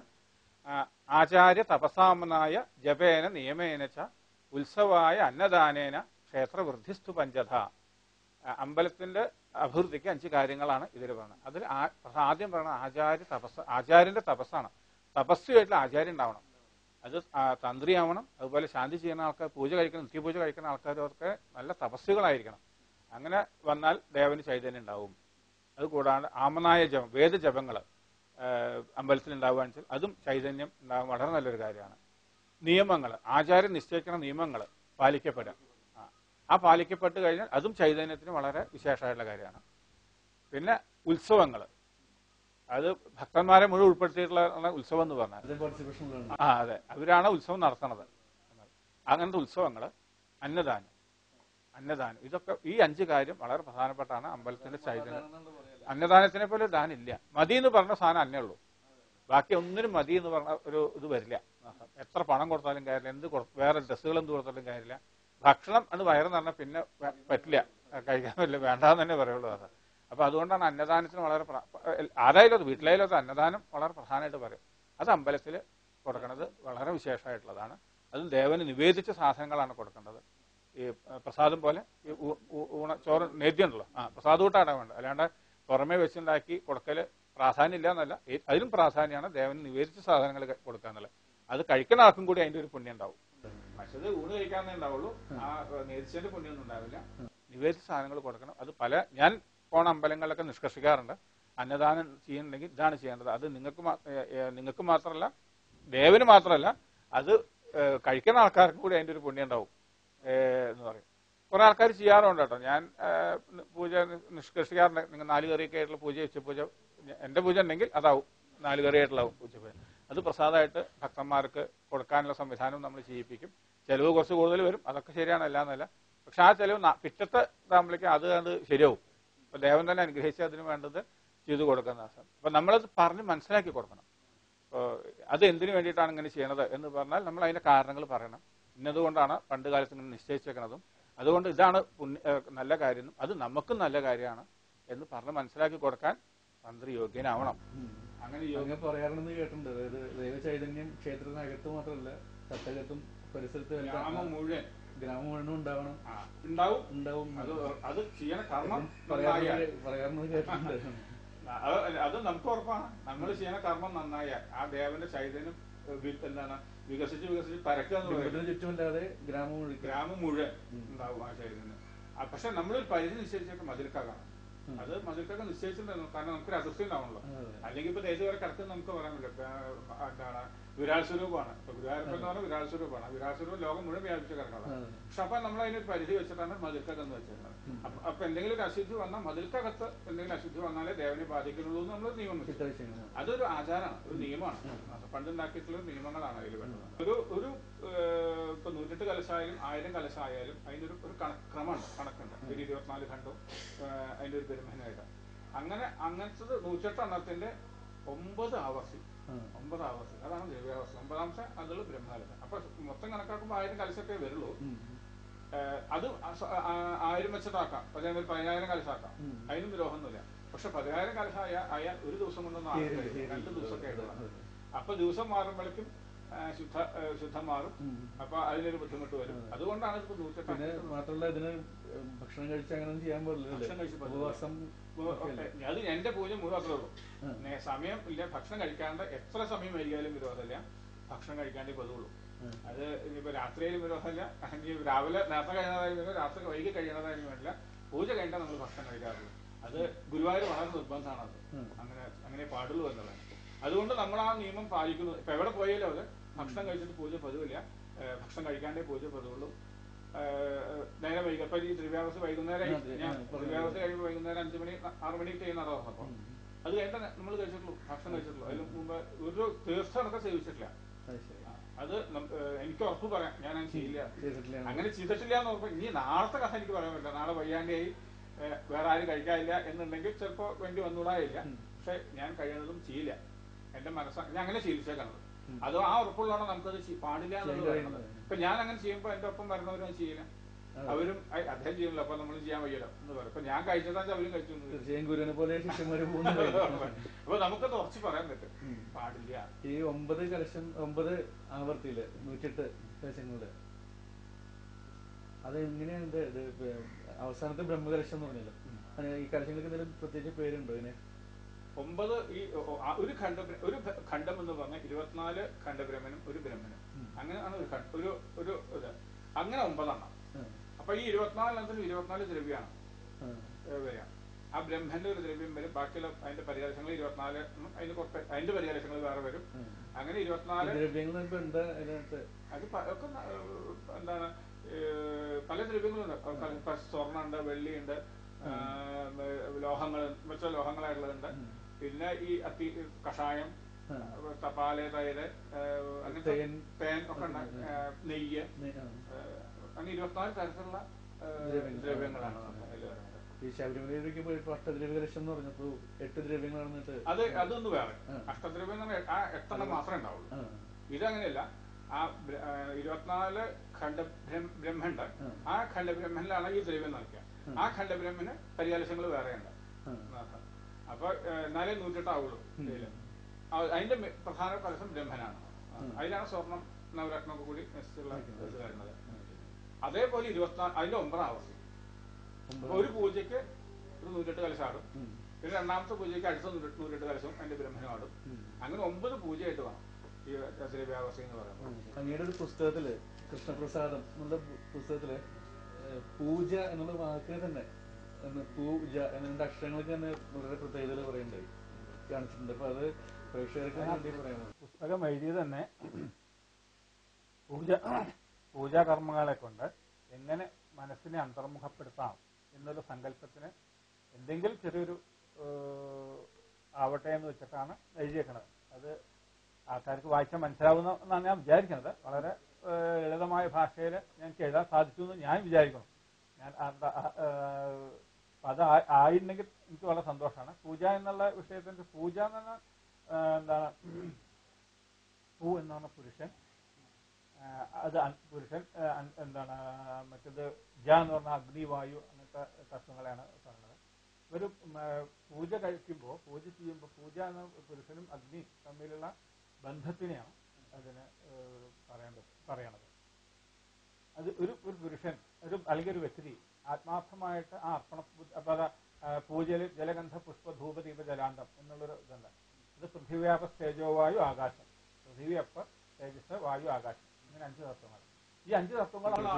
ആചാര്യ തപസാമനായ ജപേന നിയമേന ച ഉത്സവായ അന്നദാനേന ക്ഷേത്രവൃദ്ധിസ്തു പഞ്ചധ. അമ്പലത്തിന്റെ അഭിവൃദ്ധിക്ക് 5 കാര്യങ്ങളാണ് ഇതിൽ പറയുന്നത്. അതിൽ ആദ്യം പറയുന്നത് ആചാര്യന്റെ തപസ്സാണ്. തപസ്സുമായിട്ടുള്ള ആചാര്യം ഉണ്ടാവണം. അത് തന്ത്രിയാവണം. അതുപോലെ ശാന്തി ചെയ്യുന്ന ആൾക്കാർ, പൂജ കഴിക്കുന്ന, നിത്യപൂജ കഴിക്കുന്ന ആൾക്കാരൊക്കെ നല്ല തപസ്സുകളായിരിക്കണം. അങ്ങനെ വന്നാൽ ദേവന് ചൈതന്യം ഉണ്ടാവും. അതുകൂടാണ്ട് ആമനായ ജപം, വേദജപങ്ങൾ അമ്പലത്തിൽ ഉണ്ടാവുകയാണെന്ന് വെച്ചാൽ അതും ചൈതന്യം ഉണ്ടാകാൻ വളരെ നല്ലൊരു കാര്യമാണ്. നിയമങ്ങൾ, ആചാര്യം നിശ്ചയിക്കുന്ന നിയമങ്ങൾ പാലിക്കപ്പെടുക. ആ പാലിക്കപ്പെട്ട് കഴിഞ്ഞാൽ അതും ചൈതന്യത്തിന് വളരെ വിശേഷമായിട്ടുള്ള കാര്യമാണ്. പിന്നെ ഉത്സവങ്ങൾ, അത് ഭക്തന്മാരെ മുഴുവൻ ഉൾപ്പെടുത്തിയിട്ടുള്ള ഉത്സവം എന്ന് പറഞ്ഞാൽ അതെ, അവരാണ് ഉത്സവം നടത്തുന്നത്. അങ്ങനത്തെ ഉത്സവങ്ങൾ, അന്നദാനം, ഇതൊക്കെ ഈ 5 കാര്യം വളരെ പ്രധാനപ്പെട്ടാണ് അമ്പലത്തിന്റെ ചൈതന്യം. അന്നദാനത്തിനെ പോലെ ദാനം ഇല്ല. മതി എന്ന് പറഞ്ഞ സാധനം അന്നേ ഉള്ളൂ. ബാക്കി ഒന്നിനും മതി എന്ന് പറഞ്ഞ ഒരു ഇത് വരില്ല. എത്ര പണം കൊടുത്താലും കാര്യമില്ല, വേറെ ഡ്രസ്സുകൾ എന്ത് കൊടുത്താലും കാര്യമില്ല. ഭക്ഷണം അത് വയറ് നിറഞ്ഞാൽ പിന്നെ പറ്റില്ല, കഴിക്കാൻ പറ്റില്ല, വേണ്ടാന്ന് തന്നെ പറയുള്ളൂ. അത് അപ്പൊ അതുകൊണ്ടാണ് അന്നദാനത്തിന് വളരെ ആരായാലും വീട്ടിലായാലും അന്നദാനം വളരെ പ്രധാനമായിട്ട് പറയും. അത് അമ്പലത്തിൽ കൊടുക്കുന്നത് വളരെ വിശേഷമായിട്ടുള്ളതാണ്. അതും ദേവന് നിവേദിച്ച സാധനങ്ങളാണ് കൊടുക്കേണ്ടത്. ഈ പ്രസാദം പോലെ ഈ ചോറ് നേദ്യം ഉണ്ടല്ലോ, പ്രസാദൂട്ടാണ് വേണ്ടത്. അല്ലാണ്ട് പുറമെ വെച്ചുണ്ടാക്കി കൊടുക്കല് പ്രാധാന്യം ഇല്ല എന്നല്ല, അതിലും പ്രാധാന്യമാണ് ദേവന് നിവേദിച്ച സാധനങ്ങൾ കൊടുക്കുക എന്നുള്ളത്. അത് കഴിക്കുന്ന ആർക്കും കൂടി അതിന്റെ ഒരു പുണ്യം ഉണ്ടാവും. മറ്റത് ഊണ് കഴിക്കാന്നേ ഉണ്ടാവുള്ളൂ, ആ നേദിച്ചതിന്റെ പുണ്യമൊന്നും ഉണ്ടാവില്ല. നിവേദിച്ച സാധനങ്ങൾ കൊടുക്കണം. അത് ഞാൻ പോണ അമ്പലങ്ങളിലൊക്കെ നിഷ്കർഷിക്കാറുണ്ട്. അന്നദാനം ചെയ്യുന്നുണ്ടെങ്കിൽ ഇതാണ് ചെയ്യേണ്ടത്. അത് നിങ്ങൾക്ക് മാത്രമല്ല, ദേവന് മാത്രമല്ല, അത് കഴിക്കുന്ന ആൾക്കാർക്ക് കൂടി അതിന്റെ ഒരു പുണ്യം ഉണ്ടാവും എന്ന് പറയും. കുറെ ആൾക്കാർ ചെയ്യാറുണ്ട് കേട്ടോ. ഞാൻ പൂജ നിഷ്കർഷിക്കാറുണ്ട്. നിങ്ങൾ 4 കറിയൊക്കെ ആയിട്ടുള്ള പൂജ, ഉച്ചപൂജ, എന്റെ പൂജ ഉണ്ടെങ്കിൽ അതാവും 4 കറിയായിട്ടുള്ളതാവും ഉച്ചപൂജ. അത് പ്രസാദമായിട്ട് ഭക്തന്മാർക്ക് കൊടുക്കാനുള്ള സംവിധാനം നമ്മൾ ചെയ്യിപ്പിക്കും. ചെലവ് കുറച്ച് കൂടുതൽ വരും, അതൊക്കെ ശരിയാണ്, അല്ലാന്നല്ല. പക്ഷെ ആ ചെലവ് പിറ്റത്തെ ഇതാകുമ്പോഴേക്കും അത് ശരിയാവും. അപ്പൊ ദേവൻ തന്നെ അനുഗ്രഹിച്ച് അതിന് വേണ്ടത് ചെയ്തു കൊടുക്കുന്ന അവസ്ഥ. അപ്പൊ നമ്മളത് പറഞ്ഞ് മനസ്സിലാക്കി കൊടുക്കണം. അത് എന്തിനു വേണ്ടിയിട്ടാണ് ഇങ്ങനെ ചെയ്യണത് എന്ന് പറഞ്ഞാൽ നമ്മൾ അതിന്റെ കാരണങ്ങൾ പറയണം. ഇന്നതുകൊണ്ടാണ് പണ്ട് കാലത്ത് ഇങ്ങനെ നിശ്ചയിച്ചേക്കണതും, അതുകൊണ്ട് ഇതാണ് നല്ല കാര്യം, അത് നമുക്കും നല്ല കാര്യമാണ് എന്ന് പറഞ്ഞ് മനസ്സിലാക്കി കൊടുക്കാൻ തന്ത്രി യോഗ്യനാവണം. അങ്ങനെ പറയാറുണ്ടെന്ന് കേട്ടിട്ടുണ്ട്. അതായത് ദൈവ ചൈതന്യം ക്ഷേത്രത്തിനകത്ത് മാത്രമല്ല, തട്ടകത്തും പരിസരത്തും ഗ്രാമം മുഴുവനും ഉണ്ടാവും. അത് ചെയ്യണ കർമ്മം പറയാറുണ്ടെന്ന് കേട്ടിട്ടുണ്ട്. അത് നമുക്ക് ഉറപ്പാണ്. നമ്മൾ ചെയ്യണ കർമ്മം നന്നായ ആ ദേവന്റെ ചൈതന്യം എന്താണ് വികസിച്ച് പരക്കുക എന്ന് പറയുന്നത്. ചുറ്റുമില്ലാതെ ഗ്രാമം മുഴുവൻ ഉണ്ടാവും ആ ചൈതന്യം. പക്ഷെ നമ്മളൊരു പരിധി നിശ്ചയിച്ചിട്ട് മതിൽക്കാകാണ്. അത് മതിൽക്കൊക്കെ നിശ്ചയിച്ചിട്ടുണ്ടായിരുന്നു. കാരണം നമുക്കൊരു അതിർത്തി ഉണ്ടാവണല്ലോ. അല്ലെങ്കിൽ ഇപ്പൊ ദേശീയ വരെ കിടക്കുന്ന നമുക്ക് പറയാൻ പറ്റില്ല. എന്താണ് വിരാട് സ്വരൂപമാണ്. ഇപ്പൊ ഗുരുവായൂരപ്പൻ എന്ന് പറഞ്ഞാൽ വിരാട് സ്വരൂപമാണ്. വിരാട് സ്വരൂപം ലോകം മുഴുവൻ വ്യാപിച്ച് കിടക്കണം. പക്ഷെ അപ്പൊ നമ്മൾ അതിനൊരു പരിധി വെച്ചിട്ടാണ് മതിൽക്കകത്ത് വെച്ചിരുന്നത്. അപ്പൊ എന്തെങ്കിലും ഒരു അശുദ്ധി വന്നാൽ മതിൽക്കകത്ത് എന്തെങ്കിലും അശുദ്ധി വന്നാലേ ദേവനെ ബാധിക്കുന്നുള്ളൂ എന്ന് നമ്മൾ നിയമം വെച്ചു. അതൊരു ആചാരമാണ്, ഒരു നിയമമാണ്. പണ്ടുണ്ടാക്കിയിട്ടുള്ള നിയമങ്ങളാണ് അതിൽ വരുന്നത്. ഒരു ഇപ്പൊ 108 കലശായാലും 1000 കലശായാലും അതിന്റെ ഒരു ക്രമമുണ്ട്, കണക്കുണ്ട്. ഒരു 24 ഖണ്ഡവും അതിന്റെ ഒരു പെരുമനായിട്ട്. അങ്ങനത്തത് 108 എണ്ണത്തിന്റെ 9 ആവർത്തി, അതാണ് ദ്രവ്യാവസ്ഥ. 9ാമത്തെ അതുള്ള ബ്രഹ്മകലശം. അപ്പൊ മൊത്തം കണക്കാക്കുമ്പോൾ 1000 കലശൊക്കെ വരുള്ളൂ. അത് 1000 വെച്ചിട്ടാക്കാം, 10,000 കലശാക്കാം, അതിനും വിരോധമൊന്നുമില്ല. പക്ഷെ 10,000 കലശ ആയാൽ ഒരു ദിവസം കൊണ്ടൊന്നും 2 ദിവസമൊക്കെ ആയിട്ടുള്ള. അപ്പൊ ദിവസം മാറുമ്പോഴേക്കും ശുദ്ധം മാറും. അപ്പൊ അതിനൊരു ബുദ്ധിമുട്ട് വരും. അതുകൊണ്ടാണ് ഇപ്പൊ 108. മാത്രമല്ല ഇതിന് ഭക്ഷണം കഴിച്ച് അങ്ങനെ ചെയ്യാൻ പാടില്ല. അത് എന്റെ പൂജ മുഴുവൻ അത്രേ ഉള്ളൂ. സമയം ഇല്ല, ഭക്ഷണം കഴിക്കാണ്ട് എത്ര സമയം വൈകിയാലും വിരോധമില്ല. ഭക്ഷണം കഴിക്കാണ്ടേ പതുള്ളൂ. അത് ഇനിയിപ്പോ രാത്രിയിലും വിരോധമില്ല, രാവിലെ നേരത്തെ കഴിയുന്നതായാലും രാത്രി വൈകി കഴിയണതായാലും വേണ്ടില്ല. പൂജ കഴിഞ്ഞാൽ നമ്മൾ ഭക്ഷണം കഴിക്കാറുള്ളൂ. അത് ഗുരുവായൂർ വളരെ നിർബന്ധമാണ്. അത് അങ്ങനെ പാടുള്ളൂ എന്നുള്ളത്. അതുകൊണ്ട് നമ്മൾ ആ നിയമം പാലിക്കുന്നു. ഇപ്പൊ എവിടെ പോയാലും അത് ഭക്ഷണം കഴിച്ചിട്ട് പൂജ പതിവില്ല, ഭക്ഷണം കഴിക്കാണ്ടേ പൂജ പതിവുള്ളൂ. നേരെ വൈകി അപ്പൊ ഈ ദ്രവ്യാവസ്ഥ വൈകുന്നേരം ദ്രവ്യാവസ്ഥ കഴിയുമ്പോൾ വൈകുന്നേരം 5 മണി 6 മണിക്ക് ചെയ്യുന്നതാണ് പറഞ്ഞപ്പോ അത് കഴിഞ്ഞ നമ്മൾ കഴിച്ചിട്ടുള്ളൂ, ഭക്ഷണം കഴിച്ചിട്ടുള്ളൂ. അതിന് മുമ്പ് ഒരു തീർത്ഥമൊക്കെ സേവിച്ചിട്ടില്ല. അത് എനിക്ക് ഉറപ്പ് പറയാം, ഞാൻ അങ്ങനെ ചെയ്യില്ല, അങ്ങനെ ചെയ്തിട്ടില്ല എന്ന് ഉറപ്പ്. ഇനി നാളത്തെ കഥ എനിക്ക് പറയാൻ പറ്റില്ല. നാളെ വയ്യാണ്ടായി വേറെ ആരും കഴിക്കാനില്ല എന്നുണ്ടെങ്കിൽ ചിലപ്പോ വേണ്ടി വന്നുകൂടായില്ല. പക്ഷെ ഞാൻ കഴിയുന്നതും ചെയ്യില്ല. എന്റെ മനസ്സ് ഞാൻ അങ്ങനെ ശീലിച്ചേക്കാണത്. അത് ആ ഉറപ്പുള്ളതാണോ നമുക്കത് പാടില്ല എന്നുള്ളത് പറയുന്നത്. ഇപ്പൊ ഞാൻ അങ്ങനെ ചെയ്യുമ്പോൾ എന്റെ ഒപ്പം വരുന്നവരും ചെയ്യില്ല, അവരും അദ്ദേഹം ചെയ്യുന്നില്ല അപ്പൊ നമ്മൾ ചെയ്യാൻ വയ്യല്ലോ എന്ന് പറയും. ഇപ്പൊ ഞാൻ കഴിച്ചതാ അവരും കഴിച്ചു. അപ്പൊ നമുക്കത് ഉറച്ച് പറയാൻ പറ്റും, പാടില്ല. ഈ 9 ആവർത്തിയില് 108 കലശങ്ങളുടെ അത് എങ്ങനെയാണ് അവസാനത്തെ ബ്രഹ്മകലശം എന്ന് പറഞ്ഞല്ലോ, ഈ കലശങ്ങൾക്ക് എന്തെങ്കിലും പ്രത്യേകിച്ച് പേരുണ്ടോ ഇതിന്? 9 ഈ ഒരു ഖണ്ഡം എന്ന് പറഞ്ഞാൽ 24 ഖണ്ഡബ്രഹ്മനും ഒരു ബ്രഹ്മനും, അങ്ങനെയാണ് ഒരു ഇത്. അങ്ങനെ 9 എണ്ണം. അപ്പൊ ഈ 24 എണ്ണത്തിന് 24 ദ്രവ്യമാണ് വരിക. ആ ബ്രഹ്മന്റെ ഒരു ദ്രവ്യം വരും, ബാക്കിയുള്ള അതിന്റെ പരികലശങ്ങൾ 24 അതിന്റെ പരികലശങ്ങൾ വേറെ വരും. അങ്ങനെ 24 അത് ഒക്കെ എന്താണ് പല ദ്രവ്യങ്ങളുണ്ട്. സ്വർണ്ണുണ്ട്, വെള്ളിയുണ്ട്, ലോഹങ്ങൾ മറ്റു ലോഹങ്ങളായിട്ടുള്ളതുണ്ട്. പിന്നെ ഈ കഷായം, തപാല്, തൈര്, അങ്ങനത്തെ തേൻ ഒക്കെ ഉണ്ട്, നെയ്യ്, അങ്ങനെ 24 തരത്തിലുള്ള ദ്രവ്യങ്ങളാണ് അതിൽ വരുന്നത്. ഈ ശബരിമലയിലേക്ക് 8 എന്ന് പറഞ്ഞപ്പോ 8 ദ്രവ്യങ്ങളാണ്. അതൊന്ന് വേറെ അഷ്ടദ്രവ്യം 8 എണ്ണം മാത്രമേ ഉണ്ടാവുള്ളൂ. ഇതങ്ങനെയല്ല. ആ 24 ബ്രഹ്മണ്ട്. ആ ഖണ്ഡബ്രഹ്മനിലാണ് ഈ ദ്രവ്യം നടക്കുക. ആ ഖണ്ഡബ്രഹ്മന് പരികലശങ്ങൾ വേറെയുണ്ട്. അപ്പൊ എന്നാലേ 108 ആവുള്ളൂ. അതിന്റെ പ്രധാന കലശം ബ്രഹ്മനാണ്. അതിലാണ് സ്വർണം നവരത്നമൊക്കെ കൂടി നെസ്റ്റുള്ള ഇത് വരുന്നത്. അതേപോലെ 24 അതിന്റെ 9 ആവർത്തി. ഒരു പൂജയ്ക്ക് ഒരു 108 കലശാടും. പിന്നെ രണ്ടാമത്തെ പൂജയ്ക്ക് അടുത്ത 108 കലശവും അതിന്റെ ബ്രഹ്മനും ആടും. അങ്ങനെ 9 പൂജയായിട്ട് വേണം ഈ ദ്രവ്യാവസ്ഥ എന്ന് പറയുന്നത്. അങ്ങയുടെ ഒരു പുസ്തകത്തില് കൃഷ്ണപ്രസാദം എന്നുള്ള പുസ്തകത്തില് പൂജ എന്നുള്ള വാക്കിനെ തന്നെ പൂജ എന്ന അക്ഷരങ്ങൾക്ക് തന്നെ വളരെ പ്രത്യേകതകൾ പറയുന്നുണ്ട്, കാണിച്ചിട്ടുണ്ട്. അപ്പൊ അത് പ്രേക്ഷകർക്ക് വേണ്ടി പറയാമോ? പുസ്തകം എഴുതിയത് തന്നെ പൂജാകർമ്മങ്ങളെ കൊണ്ട് എങ്ങനെ മനസ്സിനെ അന്തർമുഖപ്പെടുത്താം എന്നൊരു സങ്കല്പത്തിന് എന്തെങ്കിലും ചെറിയൊരു ആവട്ടെ എന്ന് വെച്ചിട്ടാണ് എഴുതിയേക്കുന്നത്. അത് ആൾക്കാർക്ക് വായിച്ചാൽ മനസ്സിലാവുന്ന എന്നാണ് ഞാൻ വിചാരിക്കുന്നത്. വളരെ ലളിതമായ ഭാഷയിൽ ഞങ്ങൾക്ക് എഴുതാൻ സാധിച്ചു എന്ന് ഞാൻ വിചാരിക്കണം. ഞാൻ അത് ആയിട്ടുണ്ടെങ്കിൽ എനിക്ക് വളരെ സന്തോഷമാണ്. പൂജ എന്നുള്ള വിഷയത്തിന്റെ പൂജ എന്ന് പറഞ്ഞാൽ എന്താണ്, പൂ എന്നാണ് പുരുഷൻ, അത് പുരുഷൻ എന്താണ്, മറ്റേത് ജ എന്ന് പറഞ്ഞാൽ അഗ്നി, വായു, അങ്ങനത്തെ തത്വങ്ങളെയാണ് പറയുന്നത്. ഒരു പൂജ കഴിക്കുമ്പോൾ, പൂജ ചെയ്യുമ്പോൾ, പൂജ എന്ന പുരുഷനും അഗ്നി തമ്മിലുള്ള ബന്ധത്തിനെയാണ് അതിന് പറയണത്. അത് ഒരു പുരുഷൻ അല്ലെങ്കിൽ ഒരു വ്യക്തി ആത്മാർത്ഥമായിട്ട് ആ പൂജയിൽ ജലഗന്ധ പുഷ്പ ധൂപ ദീപ ജലാന്തം എന്നുള്ളൊരു ഇതുണ്ട്. ഇത് പൃഥ്വിവ്യാപ തേജോവായു ആകാശം. പൃഥ്വി, അപ്പ, തേജസ്, വായു, ആകാശം, ഇങ്ങനെ 5 തത്വങ്ങൾ. ഈ 5 തത്വങ്ങളാണ്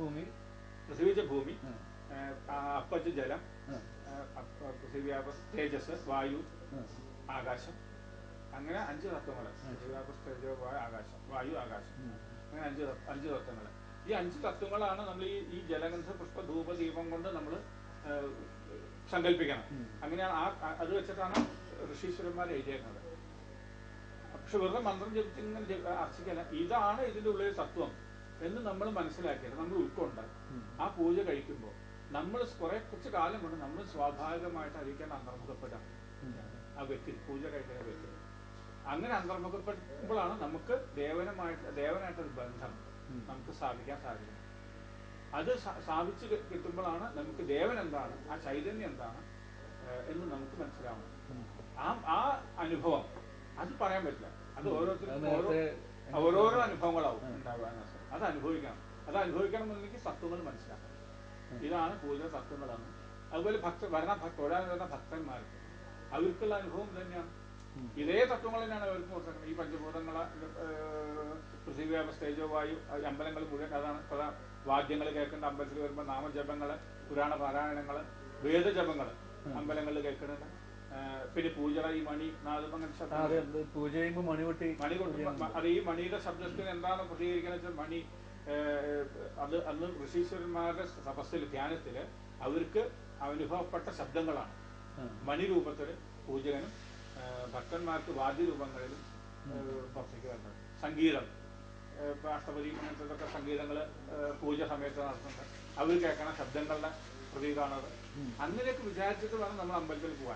ഭൂമി, അപ്പച്ച് ജലം, പൃഥ്വിവ്യാപ തേജസ്, വായു, ആകാശം, അങ്ങനെ 5 തത്വങ്ങൾ. പൃഥ്വിവ്യാപ തേജോ ആകാശം, വായു, ആകാശം, അങ്ങനെ 5 തത്വങ്ങൾ. ഈ 5 തത്വങ്ങളാണ് നമ്മൾ ഈ ജലഗന്ധ പുഷ്പ ധൂപ ദീപം കൊണ്ട് നമ്മൾ സങ്കല്പിക്കണം. അങ്ങനെയാണ് അത് വെച്ചിട്ടാണ് ഋഷീശ്വരന്മാർ എഴുതിയേക്കുന്നത്. പക്ഷെ വെറുതെ മന്ത്രം ജപിച്ച് ഇങ്ങനെ അർച്ചിക്കല്ല, ഇതാണ് ഇതിന്റെ ഉള്ളിൽ തത്വം എന്ന് നമ്മൾ മനസ്സിലാക്കിയത്, നമ്മൾ ഉൾക്കൊണ്ട് ആ പൂജ കഴിക്കുമ്പോൾ നമ്മൾ കുറച്ച് കാലം കൊണ്ട് നമ്മൾ സ്വാഭാവികമായിട്ട് അതിലേക്ക് അന്തർമുഖപ്പെടാം. ആ വ്യക്തി പൂജ കഴിക്കുന്ന വ്യക്തി അങ്ങനെ അന്തർമുഖപ്പെടുമ്പോഴാണ് നമുക്ക് ദേവനായിട്ടൊരു ബന്ധം നമുക്ക് സ്ഥാപിക്കാൻ സാധിക്കുന്നത്. അത് സ്ഥാപിച്ച് കിട്ടുമ്പോഴാണ് നമുക്ക് ദേവൻ എന്താണ്, ആ ചൈതന്യം എന്താണ് എന്ന് നമുക്ക് മനസ്സിലാവണം. ആ അനുഭവം അത് പറയാൻ പറ്റില്ല. അത് ഓരോരുത്തർക്കും ഓരോരോ അനുഭവങ്ങളാവും ഉണ്ടാവുക. അത് അനുഭവിക്കണമെന്നുണ്ടെങ്കിൽ തത്വങ്ങൾ മനസ്സിലാക്കണം. ഇതാണ് പൂജ തത്വങ്ങളാണ്. അതുപോലെ തൊഴാൻ വരുന്ന ഭക്തന്മാർക്ക് അവർക്കുള്ള അനുഭവം തന്നെയാണ്. ഇതേ തത്വങ്ങൾ തന്നെയാണ് അവർക്ക് കൊടുക്കുന്നത്. ഈ പഞ്ചഭൂതങ്ങളെ പൃഥ്വിവ്യാപ തേജോ വായു അമ്പലങ്ങൾ മുഴുവൻ അതാണ്. വാദ്യങ്ങൾ കേൾക്കേണ്ട അമ്പലത്തിൽ വരുമ്പോൾ നാമജപങ്ങള്, പുരാണ പാരായണങ്ങള്, വേദജപങ്ങള് അമ്പലങ്ങളിൽ കേൾക്കുന്നുണ്ട്. പിന്നെ പൂജ, ഈ മണി നാദം, പൂജ ചെയ്യുമ്പോൾ മണി കൊട്ടി അത് ഈ മണിയുടെ ശബ്ദത്തിന് എന്താണ് പ്രതികരിക്കുന്നത് വെച്ചാൽ മണി അത് അന്ന് ഋഷീശ്വരന്മാരുടെ തപസ്സിൽ ധ്യാനത്തില് അവർക്ക് അനുഭവപ്പെട്ട ശബ്ദങ്ങളാണ്. മണിരൂപത്തില് പൂജകനും ഭക്തന്മാർക്ക് വാദ്യരൂപങ്ങളിലും പുറത്തേക്ക് വരുന്നത്. സംഗീതം, അഷ്ടപതി അങ്ങനത്തെ സംഗീതങ്ങള് പൂജ സമയത്ത് നടത്തുന്നുണ്ട്. അവർ കേൾക്കണ ശബ്ദങ്ങളുടെ പ്രതീകമാണത്. അങ്ങനെയൊക്കെ വിചാരിച്ചിട്ട് വേണം നമ്മൾ അമ്പലത്തിൽ പോകാൻ.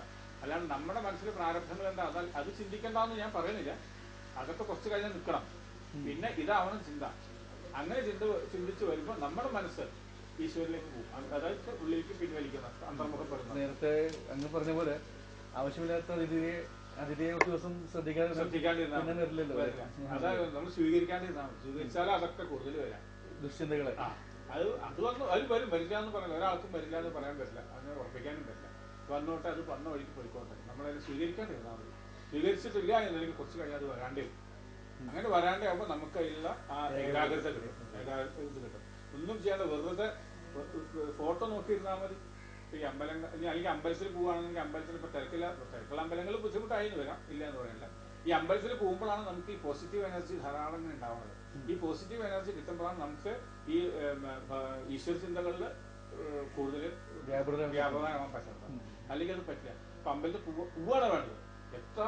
അല്ലാണ്ട് നമ്മുടെ മനസ്സിൽ പ്രാരബ്ധങ്ങൾ എന്താ അത് ചിന്തിക്കേണ്ടെന്ന് ഞാൻ പറയുന്നില്ല. അതൊക്കെ കുറച്ച് കഴിഞ്ഞാൽ നിൽക്കണം. പിന്നെ ഇതാവണം ചിന്ത. അങ്ങനെ ചിന്തിച്ച് വരുമ്പോൾ നമ്മുടെ മനസ്സ് ഈശ്വരനിലേക്ക് പോകും. അതായത് ഉള്ളിലേക്ക് പിൻവലിക്കുന്ന അന്തർമുഖപ്പെടുന്നത്. നേരത്തെ അങ്ങ് പറഞ്ഞ പോലെ ആവശ്യമില്ലാത്ത അതിഥിയെ ഒരു ദിവസം ശ്രദ്ധിക്കാണ്ടിരുന്നാൽ വരില്ലല്ലോ. അതായത് നമ്മൾ സ്വീകരിക്കാണ്ടിരുന്നാൽ മതി. സ്വീകരിച്ചാലും അതൊക്കെ കൂടുതൽ വരാം ദുശ്ചിന്തകളെ. അത് വന്നു അത് വരില്ല എന്ന് പറയാൻ ഒരാൾക്കും വരില്ല എന്ന് പറയാൻ പറ്റില്ല, അങ്ങനെ ഉറപ്പിക്കാനും പറ്റില്ല. വന്നോട്ടെ, അത് വന്ന വഴിക്ക് പോയിക്കോട്ടെ. നമ്മളതിനെ സ്വീകരിക്കാണ്ടിരുന്നാൽ മതി. സ്വീകരിച്ചിട്ടില്ല എന്നുണ്ടെങ്കിൽ കുറച്ച് കഴിഞ്ഞാൽ അത് വരാണ്ടേ വരും. അങ്ങനെ വരാണ്ടേ ആകുമ്പോൾ നമുക്ക് അതിലുള്ള ആ ഏകാഗ്രത കിട്ടും. ഇത് കിട്ടും. ഒന്നും ചെയ്യാതെ വെറുതെ ഫോട്ടോ നോക്കിയിരുന്നാൽ മതി. ഈ അമ്പലങ്ങൾ അല്ലെങ്കിൽ അമ്പലത്തിൽ പോവുകയാണെങ്കിൽ അമ്പലത്തിൽ ഇപ്പൊ തിരക്കുള്ള അമ്പലങ്ങൾ ബുദ്ധിമുട്ടായിരുന്നു വരാം, ഇല്ല എന്ന് പറയണ്ട. ഈ അമ്പലത്തിൽ പോകുമ്പോഴാണ് നമുക്ക് ഈ പോസിറ്റീവ് എനർജി ധാരാളം ഉണ്ടാവുന്നത്. ഈ പോസിറ്റീവ് എനർജി കിട്ടുമ്പോഴാണ് നമുക്ക് ഈ ഈശ്വര ചിന്തകളിൽ കൂടുതൽ വ്യാപകമാകാൻ പറ്റുന്നത്. അല്ലെങ്കിൽ അത് പറ്റില്ല. ഇപ്പൊ അമ്പലത്തിൽ പോവാണ് വേണ്ടത്. എത്ര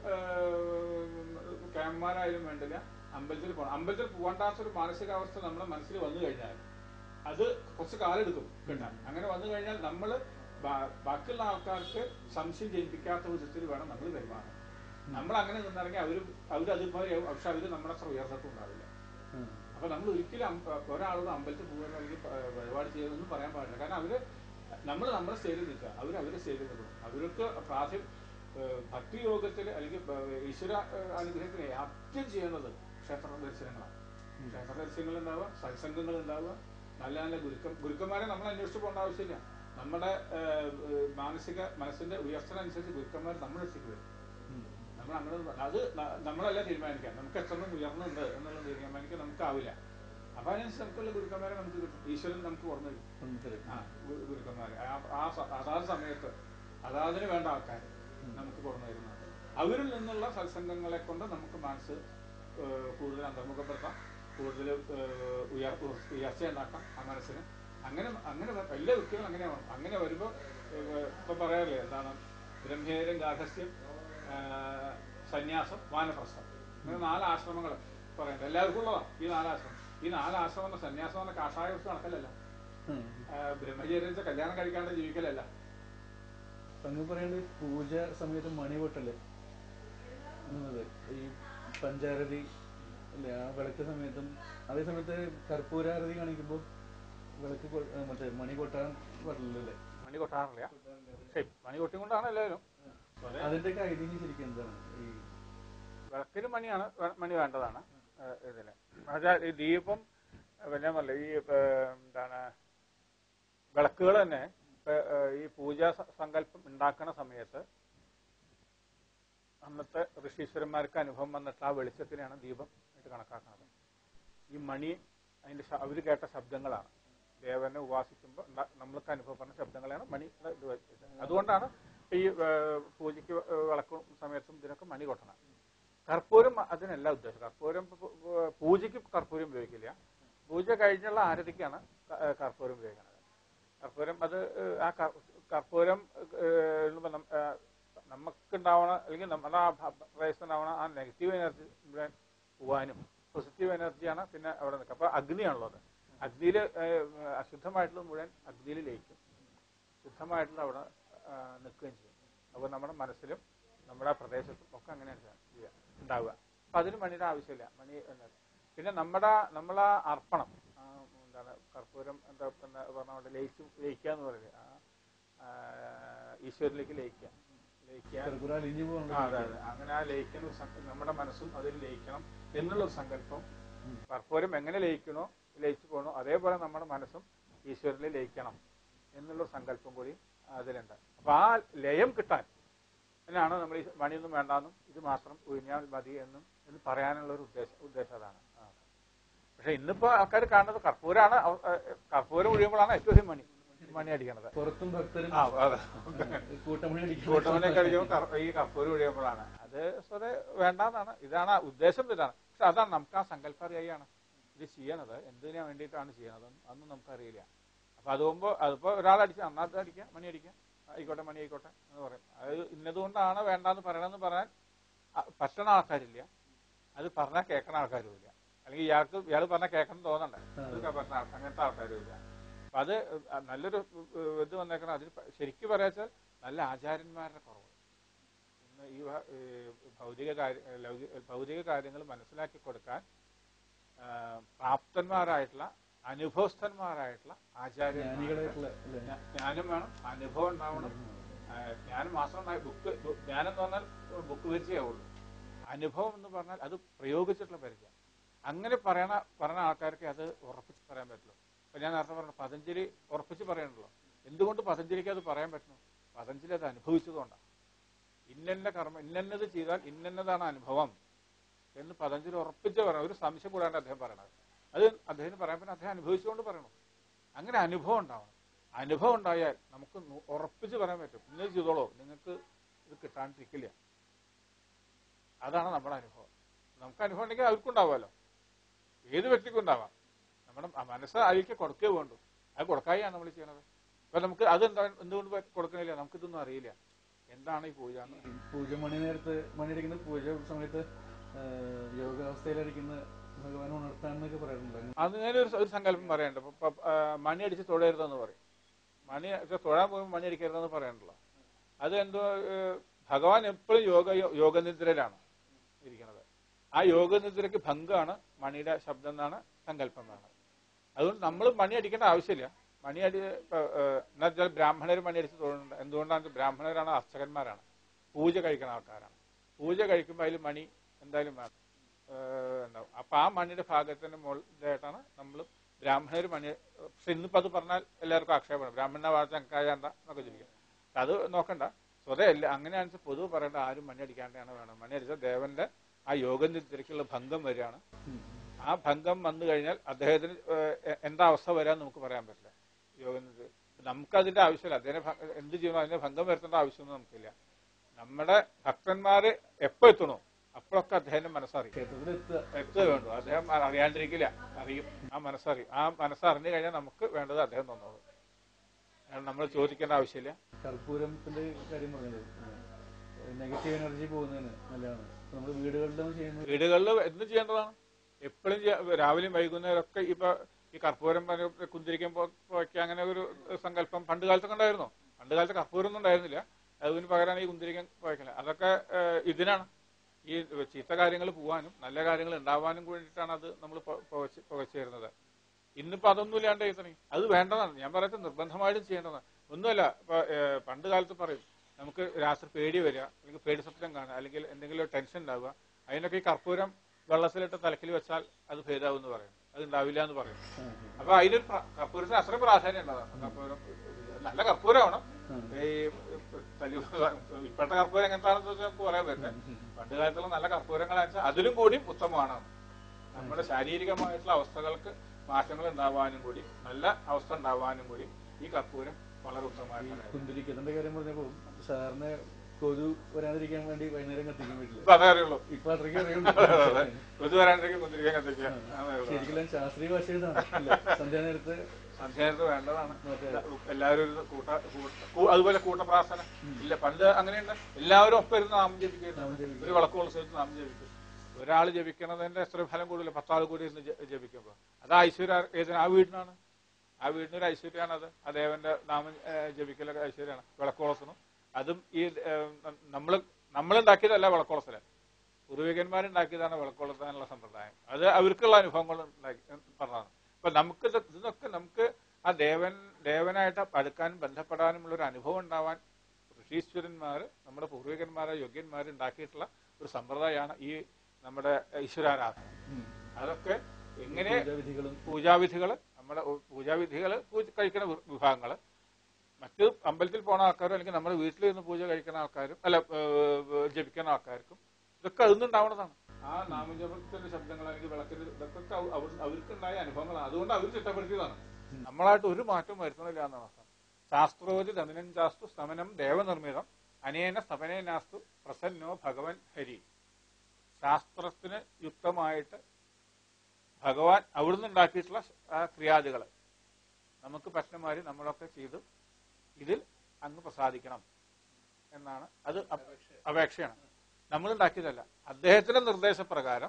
ക്യാമ്പന്മാരായാലും വേണ്ടില്ല, അമ്പലത്തിൽ പോകണം. അമ്പലത്തിൽ പോകണ്ടാത്തൊരു മാനസികാവസ്ഥ നമ്മുടെ മനസ്സിൽ വന്നു കഴിഞ്ഞാൽ അത് കുറച്ച് കാലം എടുക്കും കിട്ടാൻ. അങ്ങനെ വന്നു കഴിഞ്ഞാൽ നമ്മൾ ബാക്കിയുള്ള ആൾക്കാർക്ക് സംശയം ജനിപ്പിക്കാത്ത വിധത്തിൽ വേണം നമ്മൾ പെരുമാറാൻ. നമ്മൾ അങ്ങനെ നിന്നിറങ്ങി അവരതുമാതിരിയാവും. പക്ഷെ അവര് നമ്മുടെ അത്ര ഉയർന്നിട്ടും ഉണ്ടാവില്ല. അപ്പൊ നമ്മൾ ഒരിക്കലും ഒരാളോട് അമ്പലത്തിൽ പോകുക അല്ലെങ്കിൽ പരിപാടി ചെയ്യുന്നൊന്നും പറയാൻ പാടില്ല. കാരണം നമ്മുടെ സ്റ്റേജിൽ നിൽക്കുക, അവരുടെ സ്റ്റേജിൽ നിൽക്കണം. അവർക്ക് ഭക്തി യോഗത്തിൽ അല്ലെങ്കിൽ ഈശ്വര അനുഗ്രഹത്തിന് ആദ്യം ചെയ്യുന്നത് ക്ഷേത്ര ദർശനങ്ങളാണ്. ക്ഷേത്ര ദർശനങ്ങൾ ഉണ്ടാവുക, സത്സംഗങ്ങൾ ഉണ്ടാവുക, നല്ല നല്ല ഗുരുക്കന്മാരെ നമ്മൾ അന്വേഷിച്ച് പോകേണ്ട ആവശ്യമില്ല. നമ്മുടെ മനസ്സിന്റെ ഉയർച്ചനുസരിച്ച് ഗുരുക്കന്മാർ നമ്മുടെ അടുത്തേക്ക് വരും. നമ്മൾ അങ്ങനെ അത് നമ്മളല്ല തീരുമാനിക്കാം. നമുക്ക് എത്ര ഉയർന്നുണ്ട് എന്നുള്ളത് തീരുമാനിക്കാൻ നമുക്കാവില്ല. അപ്പൊ അതിനനുസരിച്ച് നമുക്കുള്ള ഗുരുക്കന്മാരെ നമുക്ക് കിട്ടും. ഈശ്വരൻ നമുക്ക് ഓർമ്മ തരും. ഗുരുക്കന്മാരെ അതാത് സമയത്ത് അതാതിന് വേണ്ട ആൾക്കാർ നമുക്ക് തുറന്നു തരുന്നത്. അവരിൽ നിന്നുള്ള സത്സംഗങ്ങളെ കൊണ്ട് നമുക്ക് മനസ്സ് കൂടുതൽ അന്തർമുഖപ്പെടുത്താം, കൂടുതൽ ഉയർച്ച ഉണ്ടാക്കാം ആ മനസ്സിന്. അങ്ങനെ എല്ലാ വ്യക്തികളും അങ്ങനെ വേണം. അങ്ങനെ വരുമ്പോൾ ഇപ്പൊ പറയാറില്ലേ, എന്താണ് ബ്രഹ്മചര്യം, ഗാർഹസ്ഥ്യം, സന്യാസം, വാനപ്രസ്ഥം, അങ്ങനെ 4 ആശ്രമങ്ങൾ പറയണ്ട. എല്ലാവർക്കും ഉള്ളതാണ് ഈ 4 ആശ്രമം. ഈ 4 ആശ്രമം എന്ന സന്യാസം എന്ന കാഷായ വസ്തു നടക്കലല്ല. ബ്രഹ്മചര്യത്തെ കല്യാണം കഴിക്കാണ്ട് ജീവിക്കലല്ല. അങ്ങ് പറയേണ്ടത് പൂജ സമയത്ത് മണി പൊട്ടല് എന്നത് ഈ പഞ്ചാരതി അല്ലെ, ആ വിളക്ക് സമയത്തും അതേ സമയത്ത് കർപ്പൂരാരതി കാണിക്കുമ്പോൾ വിളക്ക് മറ്റേ മണി കൊട്ടാൻ പാടില്ലല്ലേ? മണി കൊട്ടാറില്ല. മണി കൊട്ടിക്കൊണ്ടാണ് എല്ലാവരും. അതിന്റെ ഐതിഹ്യം ശരിക്കും എന്താണ്? ഈ വിളക്കിന് മണി വേണ്ടതാണ് ഇതിന്. എന്നുവെച്ചാൽ ഈ ദീപം പിന്നെ ഈ എന്താണ് വിളക്കുകൾ തന്നെ ഈ പൂജാ സങ്കല്പം ഉണ്ടാക്കുന്ന സമയത്ത് അന്നത്തെ ഋഷീശ്വരന്മാർക്ക് അനുഭവം വന്നിട്ട് ആ വെളിച്ചത്തിനെയാണ് ദീപം ആയിട്ട് കണക്കാക്കുന്നത്. ഈ മണി അതിന്റെ അവർ കേട്ട ശബ്ദങ്ങളാണ്. ദേവനെ ഉപാസിക്കുമ്പോൾ നമ്മൾക്ക് അനുഭവപ്പെടുന്ന ശബ്ദങ്ങളാണ് മണി. അതുകൊണ്ടാണ് ഈ പൂജയ്ക്ക് വിളക്കും സമയത്തും ഇതിനൊക്കെ മണി കൊട്ടണം. കർപ്പൂരം അതിനല്ല ഉദ്ദേശം. കർപ്പൂരം പൂജയ്ക്ക് കർപ്പൂരം ഉപയോഗിക്കില്ല. പൂജ കഴിഞ്ഞുള്ള ആരതിക്കാണ് കർപ്പൂരം ഉപയോഗിക്കുന്നത്. കർപ്പൂരം ആ കർപ്പൂരം നമുക്കുണ്ടാവണ അല്ലെങ്കിൽ നമ്മുടെ ആ പ്രദേശത്തുണ്ടാവണ ആ നെഗറ്റീവ് എനർജി മുഴുവൻ പോവാനും പോസിറ്റീവ് എനർജിയാണ് പിന്നെ അവിടെ നിൽക്കുക. അപ്പൊ അഗ്നിയാണുള്ളത്. അഗ്നിയിൽ അശുദ്ധമായിട്ടുള്ളത് മുഴുവൻ അഗ്നിയിൽ ലയിക്കും, ശുദ്ധമായിട്ടുള്ള അവിടെ നിൽക്കുകയും ചെയ്യും. അപ്പോൾ നമ്മുടെ മനസ്സിലും നമ്മുടെ പ്രദേശത്തും ഒക്കെ അങ്ങനെയാണ് ഉണ്ടാവുക. അപ്പൊ അതിന് മണിയുടെ ആവശ്യമില്ല. മണി പിന്നെ നമ്മളെ അർപ്പണം എന്താണ് കർപ്പൂരം എന്താ പറഞ്ഞ ലയിക്കുക എന്ന് പറയുന്നത് ഈശ്വരിലേക്ക് ലയിക്കുക. അതെ. അങ്ങനെ ആ ലയിക്കുന്ന നമ്മുടെ മനസ്സും അതിൽ ലയിക്കണം എന്നുള്ളൊരു സങ്കല്പം. കർപ്പൂരം എങ്ങനെ ലയിച്ചു പോകണോ അതേപോലെ നമ്മുടെ മനസ്സും ഈശ്വരനിൽ ലയിക്കണം എന്നുള്ളൊരു സങ്കല്പം കൂടി അതിലുണ്ട്. അപ്പൊ ആ ലയം കിട്ടാൻ എന്നാണ് നമ്മൾ ഈ മണിയൊന്നും വേണ്ടാന്നും ഇത് മാത്രം ഒഴിഞ്ഞാൽ മതി എന്ന് പറയാനുള്ള ഒരു ഉദ്ദേശം അതാണ്. പക്ഷെ ഇന്നിപ്പോ ആൾക്കാർ കാണുന്നത് കർപ്പൂരാണ്. കർപ്പൂരം ഒഴിയുമ്പോഴാണ് ഏറ്റവും മണി അടിക്കണത്. പുറത്തും ഭക്തരും കൂട്ടമണി അടിക്കുമ്പോൾ ഈ കർപ്പൂരം ഒഴിയുമ്പോഴാണ്. അത് സ്വതേ വേണ്ടാന്നാണ്. ഇതാണ് ഉദ്ദേശം. ഇതാണ്. പക്ഷെ അതാണ് നമുക്ക് ആ സങ്കല്പം അറിയുകയാണ് ഇത് ചെയ്യണത് എന്തിനാ വേണ്ടിയിട്ടാണ് ചെയ്യണത് അതൊന്നും നമുക്കറിയില്ല. അപ്പൊ അതിപ്പോ ഒരാളടിച്ച അന്നാമത്തെ അടിക്കുക, മണി അടിക്കുക, ആയിക്കോട്ടെ മണി ആയിക്കോട്ടെ എന്ന് പറയും. അത് ഇന്നതുകൊണ്ടാണ് വേണ്ടാന്ന് പറയണമെന്ന് പറയാൻ പറ്റണ ആൾക്കാരില്ല. അത് പറഞ്ഞാൽ കേൾക്കണ ആൾക്കാരും ഇല്ല. അല്ലെങ്കിൽ ഇയാൾ പറഞ്ഞാൽ കേൾക്കണം തോന്നണ്ടേ, അതൊക്കെ പറഞ്ഞ അങ്ങനത്തെ ആൾക്കാരും ഇല്ല. അപ്പൊ അത് നല്ലൊരു ഇത് വന്നേക്കണം. അതിന് ശരിക്കും പറയാച്ചാൽ നല്ല ആചാര്യന്മാരുടെ കുറവ്. ഈ ഭൗതിക കാര്യങ്ങൾ മനസ്സിലാക്കി കൊടുക്കാൻ പ്രാപ്തന്മാരായിട്ടുള്ള അനുഭവസ്ഥന്മാരായിട്ടുള്ള ജ്ഞാനികളായിട്ടുള്ള ജ്ഞാനം വേണം, അനുഭവം ഉണ്ടാവണം. ജ്ഞാനം മാത്രം ജ്ഞാനം എന്ന് പറഞ്ഞാൽ ബുക്ക് പരിചയമാവുള്ളൂ. അനുഭവം എന്ന് പറഞ്ഞാൽ അത് പ്രയോഗിച്ചിട്ടുള്ള പരിചയം. അങ്ങനെ പറഞ്ഞ ആൾക്കാർക്ക് അത് ഉറപ്പിച്ച് പറയാൻ പറ്റുള്ളൂ. അപ്പൊ ഞാൻ നേരത്തെ പറഞ്ഞു പതഞ്ജലി ഉറപ്പിച്ച് പറയണല്ലോ. എന്തുകൊണ്ട് പതഞ്ജലിക്ക് അത് പറയാൻ പറ്റുന്നു? പതഞ്ജലി അത് അനുഭവിച്ചതുകൊണ്ടാണ്. ഇന്നെന്ന കർമ്മം ഇന്നത് ചെയ്താൽ ഇന്നതാണ് അനുഭവം എന്ന് പതഞ്ജലി ഉറപ്പിച്ച് പറയണം. ഒരു സംശയം കൂടാണ്ട് അദ്ദേഹം പറയണത്. അത് അദ്ദേഹത്തിന് പറയാൻ പറ്റും, അദ്ദേഹം അനുഭവിച്ചുകൊണ്ട് പറയണം. അങ്ങനെ അനുഭവം ഉണ്ടാവണം. അനുഭവം ഉണ്ടായാൽ നമുക്ക് ഉറപ്പിച്ച് പറയാൻ പറ്റും, ഇന്നത് ചെയ്തോളൂ, നിങ്ങൾക്ക് ഇത് കിട്ടാണ്ടിരിക്കില്ല. അതാണ് നമ്മുടെ അനുഭവം. നമുക്ക് അനുഭവം ഉണ്ടെങ്കിൽ അവർക്കുണ്ടാവുമല്ലോ, ഏത് വ്യക്തിക്കും ഉണ്ടാവാം. നമ്മുടെ മനസ്സ് അതിലേക്ക് കൊടുക്കേ വേണ്ടു. അത് കൊടുക്കായാണ് നമ്മൾ ചെയ്യണത്. അപ്പൊ നമുക്ക് എന്തുകൊണ്ട് കൊടുക്കണില്ല? നമുക്കിതൊന്നും അറിയില്ല എന്താണ് ഈ പൂജ. പൂജ മണിയടിക്കുന്ന പൂജ സമയത്ത് യോഗാവസ്ഥയിലടിക്കുന്ന ഭഗവാൻ ഉണർത്താന്നൊക്കെ പറയാറുണ്ട്. അങ്ങനെ ഒരു സങ്കല്പം പറയണ്ട. മണി അടിച്ച് തൊഴരുതെന്ന് പറയും. മണി തൊഴാൻ പോകുമ്പോൾ മണി അടിക്കരുതെന്ന് പറയണ്ടല്ലോ. അത് എന്തോ ഭഗവാൻ എപ്പോഴും യോഗനിദ്രയിലാണ് ഇരിക്കുന്നത്. ആ യോഗനിദ്രയ്ക്ക് ഭംഗമാണ് മണിയുടെ ശബ്ദം എന്നാണ് സങ്കല്പം എന്നാണ്. അതുകൊണ്ട് നമ്മൾ മണി അടിക്കേണ്ട ആവശ്യമില്ല. എന്നുവെച്ചാൽ ബ്രാഹ്മണർ മണി അടിച്ച് തൊഴുന്നുണ്ട്. എന്തുകൊണ്ടാണ്? ബ്രാഹ്മണരാണ്, അർച്ചകന്മാരാണ്, പൂജ കഴിക്കുന്ന ആൾക്കാരാണ്. പൂജ കഴിക്കുമ്പോൾ അതിൽ മണി എന്തായാലും വേണം, ഉണ്ടാവും. അപ്പൊ ആ മണിയുടെ ഭാഗത്തിന്റെ മുകളിലായിട്ടാണ് നമ്മൾ ബ്രാഹ്മണർ മണി. പക്ഷെ ഇന്നിപ്പോ അത് പറഞ്ഞാൽ എല്ലാവർക്കും ആക്ഷേപമാണ്, ബ്രാഹ്മണ വാഴ്ച എന്താ എന്നൊക്കെ ചോദിക്കും. അത് നോക്കണ്ട, സ്വതേ അല്ല. അങ്ങനെയാണെന്ന് പൊതുവെ പറയേണ്ട, ആരും മണി അടിക്കാണ്ടാണ് വേണം. മണി അടിച്ചാൽ ദേവന്റെ ആ യോഗനിദ്രയ്ക്കുള്ള ഭംഗം വരികയാണ്. ആ ഭംഗം വന്നു കഴിഞ്ഞാൽ അദ്ദേഹത്തിന് എന്താ അവസ്ഥ വരാൻ നമുക്ക് പറയാൻ പറ്റില്ല. യോഗനിദ്ര നമുക്കതിന്റെ ആവശ്യമില്ല. അദ്ദേഹം എന്ത് ചെയ്യണോ അതിന്റെ ഭംഗം വരുത്തേണ്ട ആവശ്യമൊന്നും നമുക്കില്ല. നമ്മുടെ ഭക്തന്മാര് എപ്പോ എത്തണോ അപ്പോഴൊക്കെ അദ്ദേഹത്തിന്റെ മനസ്സറിയും, എത്തുക വേണ്ടു. അദ്ദേഹം അറിയാണ്ടിരിക്കില്ല, അറിയും. ആ മനസ്സറിയും. ആ മനസ്സറിഞ്ഞു കഴിഞ്ഞാൽ നമുക്ക് വേണ്ടത് അദ്ദേഹം തന്നോളൂ. നമ്മൾ ചോദിക്കേണ്ട ആവശ്യമില്ല. കർപ്പൂരത്തിന്റെ കാര്യം പറഞ്ഞത് നെഗറ്റീവ് എനർജി പോകുന്നതിന് നല്ലതാണ്. നമ്മൾ വീടുകളിൽ എന്ത് ചെയ്യേണ്ടതാണ്? എപ്പോഴും രാവിലെയും വൈകുന്നേരം ഒക്കെ ഇപ്പൊ ഈ കർപ്പൂരം കുന്തിരിക്കാൻ പോയ്ക്ക് അങ്ങനെ ഒരു സങ്കല്പം പണ്ട് കാലത്തൊക്കെ ഉണ്ടായിരുന്നു. പണ്ട് കാലത്ത് കർപ്പൂരം ഒന്നും ഉണ്ടായിരുന്നില്ല. അതിന് പകരമാണ് ഈ കുന്തിരിക്കാൻ പോയ്ക്കല്. അതൊക്കെ ഇതിനാണ്, ഈ ചീത്ത കാര്യങ്ങൾ പോവാനും നല്ല കാര്യങ്ങൾ ഉണ്ടാവാനും വേണ്ടിയിട്ടാണ് അത് നമ്മൾ പുകച്ചു തരുന്നത്. ഇന്നിപ്പോ അതൊന്നും ഇല്ലാണ്ട് ഇത്രയും അത് വേണ്ടതാണ്. ഞാൻ പറയുന്നത് നിർബന്ധമായിട്ടും ചെയ്യേണ്ടതാണ്. ഒന്നുമല്ല, ഇപ്പൊ പണ്ട് കാലത്ത് പറയും നമുക്ക് രാത്രി പേടി വരിക, അല്ലെങ്കിൽ പേടി സ്വപ്നം കാണുക, അല്ലെങ്കിൽ എന്തെങ്കിലും ടെൻഷൻ ഉണ്ടാവുക, അതിനൊക്കെ ഈ കർപ്പൂരം വെള്ളത്തിലിട്ട് തലക്കിൽ വെച്ചാൽ അത് ഭേദാവും എന്ന് പറയും. അത് ഉണ്ടാവില്ല എന്ന് പറയും. അപ്പൊ അതിനൊരു കർപ്പൂരത്തിന് അത്രയും പ്രാധാന്യം ഉള്ളതാണ്. കർപ്പൂരം നല്ല കർപ്പൂരമാണ്. ഈ ഇപ്പോഴത്തെ കർപ്പൂരം എങ്ങനത്താണെന്ന് വെച്ചാൽ നമുക്ക് പറയാൻ പറ്റുന്നത്. പണ്ട് കാലത്തുള്ള നല്ല കർപ്പൂരങ്ങളാണെന്ന് വെച്ചാൽ അതിലും കൂടി ഉത്തമമാണ്. നമ്മുടെ ശാരീരികമായിട്ടുള്ള അവസ്ഥകൾക്ക് മാറ്റങ്ങൾ ഉണ്ടാവാനും കൂടി, നല്ല അവസ്ഥ ഉണ്ടാവാനും കൂടി ഈ കർപ്പൂരം വളരെ ഉത്തമമായിട്ടാണ്. കുന്തിരിക്കത്തിന്റെ കാര്യം പറഞ്ഞപ്പോ സാറിന് കൊതു വരാതിരിക്കാൻ വേണ്ടി വൈകുന്നേരം കത്തിക്കാൻ പറ്റില്ല. അതേ അറിയുള്ളൂ. ഇപ്പൊ അത്രയ്ക്ക് അറിയുള്ളൂ. കൊതു വരാണ്ടിരിക്കും കുന്തിരിക്കാൻ കത്തിക്കുക. ശരിക്കും ശാസ്ത്രീയ ഭാഷയാണ്. സന്ധ്യാനേരത്ത് വേണ്ടതാണ്. എല്ലാവരും അതുപോലെ കൂട്ടപ്രാർത്ഥന ഇല്ല. പണ്ട് അങ്ങനെയുണ്ട്. എല്ലാവരും ഒപ്പം ഇരുന്ന് നാമം ജപിക്കുന്നു. ഒരു വിളക്കുള്ള സ്ഥലത്ത് നാമം ജപിക്കും. ഒരാൾ ജപിക്കണതിന്റെ എത്ര ഫലം കൂടുതൽ 10 ആൾ കൂടി ഇരുന്ന് ജപിക്കുമ്പോൾ അത് ഐശ്വര്യ ഏതിന്? ആ വീടിനാണ്. ആ വീടിനൊരു ഐശ്വര്യമാണ് അത്. ആ ദേവന്റെ നാമം ജപിക്കലൊക്കെ ഐശ്വര്യമാണ്. വിളക്കുളത്തിനും അതും ഈ നമ്മളുണ്ടാക്കിയതല്ല വിളക്കുളത്തില്, പൂർവികന്മാരുണ്ടാക്കിയതാണ് വിളക്കുളത്താനുള്ള സമ്പ്രദായം. അത് അവർക്കുള്ള അനുഭവങ്ങൾ പറഞ്ഞതാണ്. അപ്പൊ നമുക്ക് ആ ദേവനായിട്ട് അടുക്കാനും ബന്ധപ്പെടാനുമുള്ള ഒരു അനുഭവം ഉണ്ടാവാൻ ഋഷീശ്വരന്മാര്, നമ്മുടെ പൂർവികന്മാരെ യോഗ്യന്മാർ ഉണ്ടാക്കിയിട്ടുള്ള ഒരു സമ്പ്രദായമാണ് ഈ നമ്മുടെ ഈശ്വരാരാധന. അതൊക്കെ എങ്ങനെ പൂജാവിധികള്, നമ്മുടെ പൂജാവിധികള് കഴിക്കുന്ന വിഭാഗങ്ങള്, മറ്റ് അമ്പലത്തിൽ പോണ ആൾക്കാരും അല്ലെങ്കിൽ നമ്മുടെ വീട്ടിൽ നിന്ന് പൂജ കഴിക്കുന്ന ആൾക്കാരും അല്ല ജപിക്കുന്ന ആൾക്കാർക്കും ഇതൊക്കെ അതിന്നുണ്ടാവുന്നതാണ്. ആ നാമജപത്തിന്റെ ശബ്ദങ്ങൾ അല്ലെങ്കിൽ വിളക്കിന്റെ ഇതൊക്കെ അവർക്കുണ്ടായ അനുഭവങ്ങളാണ്. അതുകൊണ്ട് അവർ ചിട്ടപ്പെടുത്തിയതാണ്. നമ്മളായിട്ട് ഒരു മാറ്റവും വരുത്തണില്ല എന്നാണ് അർത്ഥം. ശാസ്ത്രോജി ദമിനം ചാസ്തു സ്തമനം ദേവനിർമ്മിതം അനേന സ്തമനേനാസ്തു പ്രസന്നോ ഭഗവൻ ഹരി. ശാസ്ത്രത്തിന് യുക്തമായിട്ട് ഭഗവാൻ അവിടുന്ന് ഉണ്ടാക്കിയിട്ടുള്ള ആ ക്രിയാദികള് നമുക്ക് പറ്റുന്നമാതിരി നമ്മളൊക്കെ ചെയ്ത് ഇതിൽ അങ്ങ് പ്രസാദിക്കണം എന്നാണ്. അത് അപേക്ഷയാണ്, നമ്മളുണ്ടാക്കിയതല്ല. അദ്ദേഹത്തിന്റെ നിർദ്ദേശപ്രകാരം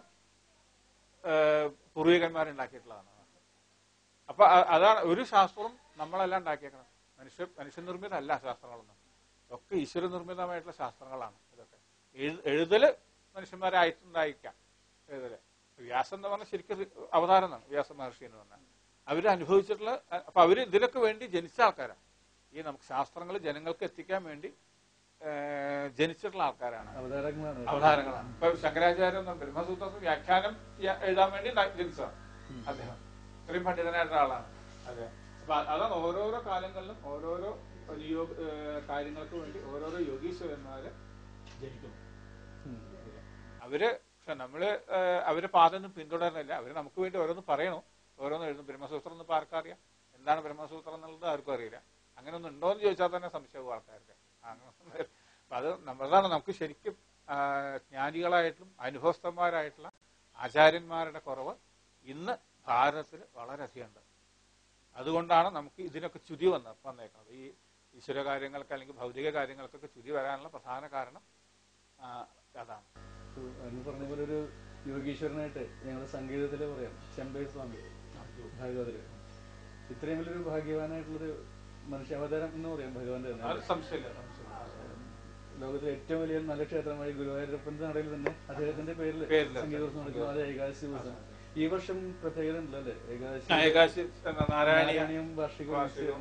പൂർവികന്മാരുണ്ടാക്കിയിട്ടുള്ളതാണ്. അപ്പൊ അതാണ് ഒരു ശാസ്ത്രവും നമ്മളെല്ലാം മനുഷ്യനിർമ്മിതമല്ല ശാസ്ത്രങ്ങളൊന്നും. ഒക്കെ ഈശ്വര നിർമ്മിതമായിട്ടുള്ള ശാസ്ത്രങ്ങളാണ് ഇതൊക്കെ. എഴുതല് മനുഷ്യന്മാരെ അയച്ചുണ്ടായിരിക്കാം. എഴുതല് വ്യാസം എന്ന് പറഞ്ഞാൽ ശരിക്കും അവതാരം എന്നാണ് വ്യാസ മഹർഷി എന്ന് പറഞ്ഞാൽ. അവര് അനുഭവിച്ചിട്ടുള്ള, അപ്പൊ അവര് ഇതിനൊക്കെ വേണ്ടി ജനിച്ച ആൾക്കാരാണ്. ഈ നമുക്ക് ശാസ്ത്രങ്ങൾ ജനങ്ങൾക്ക് എത്തിക്കാൻ വേണ്ടി ജനിച്ചിട്ടുള്ള ആൾക്കാരാണ്, അവതാരങ്ങളാണ്. ഇപ്പൊ ശങ്കരാചാര്യ ബ്രഹ്മസൂത്രത്തിന് വ്യാഖ്യാനം എഴുതാൻ വേണ്ടി ജനിച്ചതാണ് അദ്ദേഹം. ഇത്രയും പണ്ഡിതനായിട്ടുള്ള ആളാണ് അതെ. അപ്പൊ അതാണ് ഓരോരോ കാലങ്ങളിലും ഓരോരോ കാര്യങ്ങൾക്ക് വേണ്ടി ഓരോരോ യോഗീശ്വരന്മാര് ജനിക്കുന്നു. അവര് നമ്മള് അവര് പാതൊന്നും പിന്തുടരുന്നില്ല. അവര് നമുക്ക് വേണ്ടി ഓരോന്ന് പറയണു, ഓരോന്ന് എഴുതും. ബ്രഹ്മസൂത്രം എന്ന് ഇപ്പൊ ആർക്കറിയാം? എന്താണ് ബ്രഹ്മസൂത്രം എന്നുള്ളത് ആർക്കും അറിയില്ല. അങ്ങനെ ഒന്നും ഉണ്ടോ എന്ന് ചോദിച്ചാൽ തന്നെ സംശയവും ആൾക്കാർക്ക്. അങ്ങനെ അത് നമ്മളതാണ് നമുക്ക് ശരിക്കും ജ്ഞാനികളായിട്ടും അനുഭവസ്ഥന്മാരായിട്ടുള്ള ആചാര്യന്മാരുടെ കുറവ് ഇന്ന് ഭാരതത്തിൽ വളരെയധികം ഉണ്ട്. അതുകൊണ്ടാണ് നമുക്ക് ഇതിനൊക്കെ ചുതി വന്നേക്കുന്നത്. ഈ ഈശ്വര കാര്യങ്ങൾക്ക് അല്ലെങ്കിൽ ഭൗതിക കാര്യങ്ങൾക്കൊക്കെ ചുതി വരാനുള്ള പ്രധാന കാരണം അതാണ്. പറഞ്ഞ പോലെ ഒരു യോഗീശ്വരനായിട്ട് ഞങ്ങളുടെ സംഗീതത്തില് പറയാം ചെമ്പൈ സ്വാമി ഭാഗവതര്. ഇത്രയും വലിയൊരു ഭാഗ്യവാനായിട്ടുള്ളൊരു മനുഷ്യാവതാരം എന്ന് പറയാം ഭഗവാന്റെ തന്നെ. ലോകത്തിലെ ഏറ്റവും വലിയ നല്ല ക്ഷേത്രമായ ഗുരുവായൂരപ്പന്റെ നടയിൽ തന്നെ അദ്ദേഹത്തിന്റെ പേരിൽ സംഗീതോത്സവം നടക്കുന്നു. അത് ഏകാദശി ദിവസം. ഈ വർഷം പ്രത്യേകത ഉണ്ടല്ലോ അല്ലേ? ഏകാദശി നാരായണീയം വാർഷികോത്സവം.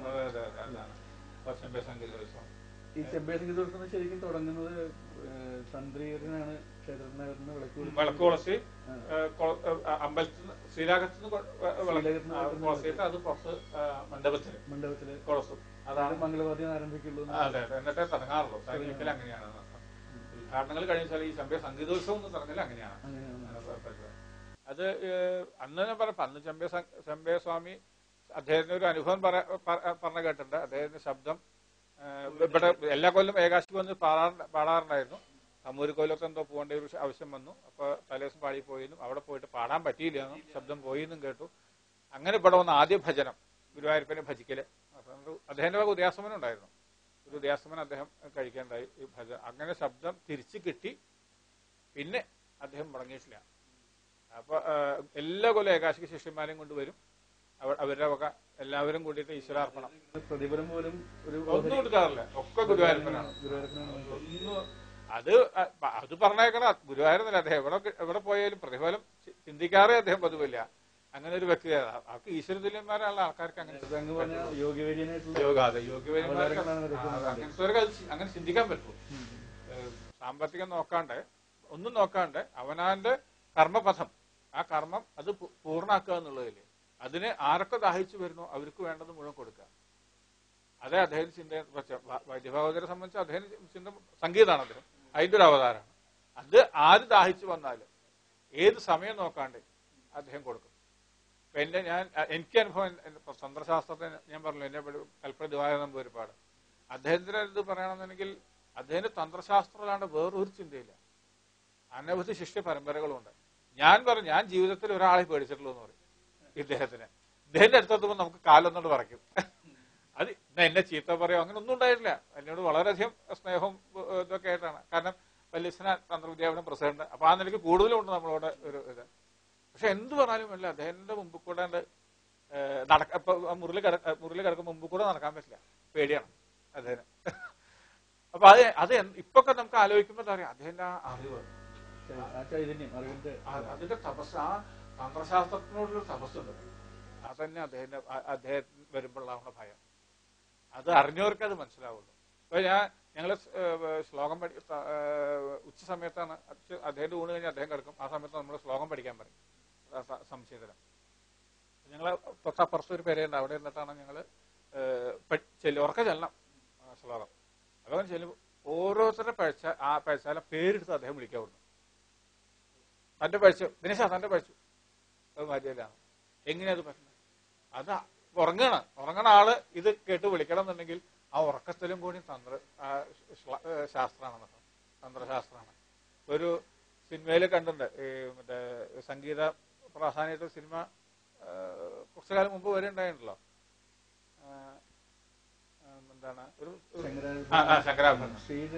ഈ ചെമ്പൈ സംഗീതോത്സവം ശരിക്കും തുടങ്ങുന്നത് തന്ത്രീയനാണ് ക്ഷേത്രത്തിനകത്തുനിന്ന് വിളക്ക് കൊളത്തി അമ്പലത്തിൽ ശ്രീരാഗത്തുനിന്ന് അത് പുറത്ത് മണ്ഡപത്തില് കൊളത്തും. അതാണ് മംഗളവാദ്യം ആരംഭിക്കുള്ളൂ. അതെ, എന്നിട്ടേ തുടങ്ങാറുള്ളൂ. സൈനികത്തിൽ അങ്ങനെയാണ്. ഉദ്ഘാടനങ്ങൾ കഴിഞ്ഞാൽ ഈ സംഗീതോത്സവം എന്ന് പറഞ്ഞാൽ അങ്ങനെയാണ്. അത് അന്ന് ഞാൻ പറഞ്ഞപ്പോ അന്ന് ചെമ്പൈ സ്വാമി അദ്ദേഹത്തിന്റെ ഒരു അനുഭവം പറഞ്ഞ കേട്ടിട്ടുണ്ട്. അദ്ദേഹത്തിന്റെ ശബ്ദം ഇവിടെ എല്ലാ കൊല്ലം ഏകാശിക്ക് വന്ന് പാടാറുണ്ടായിരുന്നു. കമ്മൂര് കൊല്ലത്ത് എന്തോ പോകേണ്ട ഒരു ആവശ്യം വന്നു. അപ്പൊ തലേദിവസം പാടിപ്പോയിന്നും അവിടെ പോയിട്ട് പാടാൻ പറ്റിയില്ല എന്നും ശബ്ദം പോയിന്നും കേട്ടു. അങ്ങനെ ഇവിടെ വന്ന ആദ്യ ഭജനം ഗുരുവായൂരപ്പനെ ഭജിക്കല്. അദ്ദേഹത്തിന്റെ വക ഉദയാസമനം ഉണ്ടായിരുന്നു. ഒരു ഉദയാസമനം അദ്ദേഹം കഴിക്കേണ്ടായി. ഈ ഭജന അങ്ങനെ ശബ്ദം തിരിച്ചു കിട്ടി. പിന്നെ അദ്ദേഹം മുടങ്ങിയിട്ടില്ല. അപ്പൊ എല്ലാ കൊല്ലം ഏകാശിക്ക് ശിഷ്യന്മാരെയും കൊണ്ടുവരും. അവരുടെ വക എല്ലാവരും കൂടിയിട്ട് ഈശ്വരാർപ്പണം. പ്രതിഫലം പോലും ഒന്നും എടുക്കാറില്ല. ഒക്കെ ഗുരുവായൂരപ്പനാണ്. അത് പറഞ്ഞേക്കണ ഗുരുവായൂരല്ല. അദ്ദേഹം എവിടെ പോയാലും പ്രതിഫലം ചിന്തിക്കാറേ അദ്ദേഹം പതിവില്ല. അങ്ങനെ ഒരു വ്യക്തിയാണ്. അവർക്ക് ഈശ്വരതുല്യന്മാരുള്ള ആൾക്കാർക്ക് അങ്ങനെ അങ്ങനെ ചിന്തിക്കാൻ പറ്റും. സാമ്പത്തികം നോക്കാണ്ട് ഒന്നും നോക്കാണ്ട് അവനാന്റെ കർമ്മപഥം, ആ കർമ്മം അത് പൂർണ്ണാക്കുക എന്നുള്ളതില് അതിന് ആരൊക്കെ ദാഹിച്ചു വരുന്നോ അവർക്ക് വേണ്ടത് മുഴുവൻ കൊടുക്കുക. അതേ അദ്ദേഹം ചിന്ത. വൈദ്യഭാഗവതരെ സംബന്ധിച്ച് അദ്ദേഹം ചിന്ത സംഗീതമാണ്. അദ്ദേഹം അതിന്റെ ഒരു അവതാരമാണ്. അത് ആര് ദാഹിച്ചു വന്നാലും ഏത് സമയം നോക്കാണ്ട് അദ്ദേഹം കൊടുക്കും. പിന്നെ എനിക്ക് അനുഭവം തന്ത്രശാസ്ത്രത്തെ ഞാൻ പറഞ്ഞു. എന്നെ കൽപ്പന ദിവാകരൻ നമ്പൂതിരിപ്പാട് അദ്ദേഹത്തിന്റെ ഇത് പറയണമെന്നുണ്ടെങ്കിൽ അദ്ദേഹത്തിന് തന്ത്രശാസ്ത്രമല്ലാണ്ട് വേറൊരു ചിന്തയില്ല. അനവധി ശിഷ്യ പരമ്പരകളുണ്ട്. ഞാൻ ജീവിതത്തിൽ ഒരാളെ പേടിച്ചിട്ടുള്ളൂ എന്ന് പറയും ഇദ്ദേഹത്തിന്റെ അടുത്തെത്തുമ്പോൾ നമുക്ക് കാലൊന്നുകൊണ്ട് പറയ്ക്കും. അത് എന്നെ ചീത്ത പറയോ അങ്ങനെ ഒന്നും ഉണ്ടായിട്ടില്ല. എന്നോട് വളരെയധികം സ്നേഹവും ഇതൊക്കെ ആയിട്ടാണ്. കാരണം വല്യച്ഛന തന്ത്രവിദ്യാപീഠം പ്രസിഡന്റ്. അപ്പൊ ആ നിലയ്ക്ക് കൂടുതലും ഉണ്ട് നമ്മളോട് ഒരു ഇത്. പക്ഷെ എന്ത് പറഞ്ഞാലും അല്ല അദ്ദേഹത്തിന്റെ മുമ്പിൽ കൂടെ മുറിൽ കിടക്കുമ്പോൾ മുമ്പിൽ കൂടെ നടക്കാൻ പറ്റില്ല. പേടിയാണ് അദ്ദേഹം. അപ്പൊ അത് ഇപ്പൊക്കെ നമുക്ക് ആലോചിക്കുമ്പോ എന്താ പറയാ, അദ്ദേഹത്തിന്റെ ആ അറിവ്, അതിന്റെ തപസ്, ആ തന്ത്രശാസ്ത്രത്തിനോടുള്ള തപസ്സുണ്ട്. അതന്നെ അദ്ദേഹം വരുമ്പോഴുള്ള ഭയം. അത് അറിഞ്ഞവർക്ക് അത് മനസ്സിലാവുള്ളൂ. അപ്പൊ ഞങ്ങള് ശ്ലോകം ഉച്ച സമയത്താണ് അദ്ദേഹത്തിന്റെ ഊണ് കഴിഞ്ഞ് അദ്ദേഹം കിടക്കും. ആ സമയത്ത് നമ്മൾ ശ്ലോകം പഠിക്കാൻ പറയും സംശയതരം. ഞങ്ങള് തൊട്ടപ്പുറത്തൊരു പേരുണ്ട്. അവിടെ ഇരുന്നിട്ടാണ് ഞങ്ങള് ഉറക്ക ചെല്ലണം ശ്ലോകം. അതുകൊണ്ട് ചെല്ലുമ്പോൾ ഓരോരുത്തരുടെ പഴിച്ചാലെ പേരെടുത്ത് അദ്ദേഹം വിളിക്കാവുന്നു. തന്റെ പഴിച്ചു ദിനേശ തന്റെ പഴിച്ചു അത് മര്യാദയാണ്. എങ്ങനെയാ അത് പറ്റുന്നത്? അത് ഉറങ്ങണ ആള് ഇത് കേട്ട് വിളിക്കണം എന്നുണ്ടെങ്കിൽ ആ ഉറക്കത്തിലും കൂടി ശാസ്ത്രമാണ്, തന്ത്രശാസ്ത്രമാണ്. ഒരു സിനിമയിൽ കണ്ടിട്ടുണ്ട്. ഈ മറ്റേ സംഗീത പ്രാധാന്യത്തിൽ സിനിമ കുറച്ചു കാലം മുമ്പ് വരെ ഉണ്ടായിട്ടുണ്ടല്ലോ. എന്താണ് ഒരു ശങ്കരാഭരണം.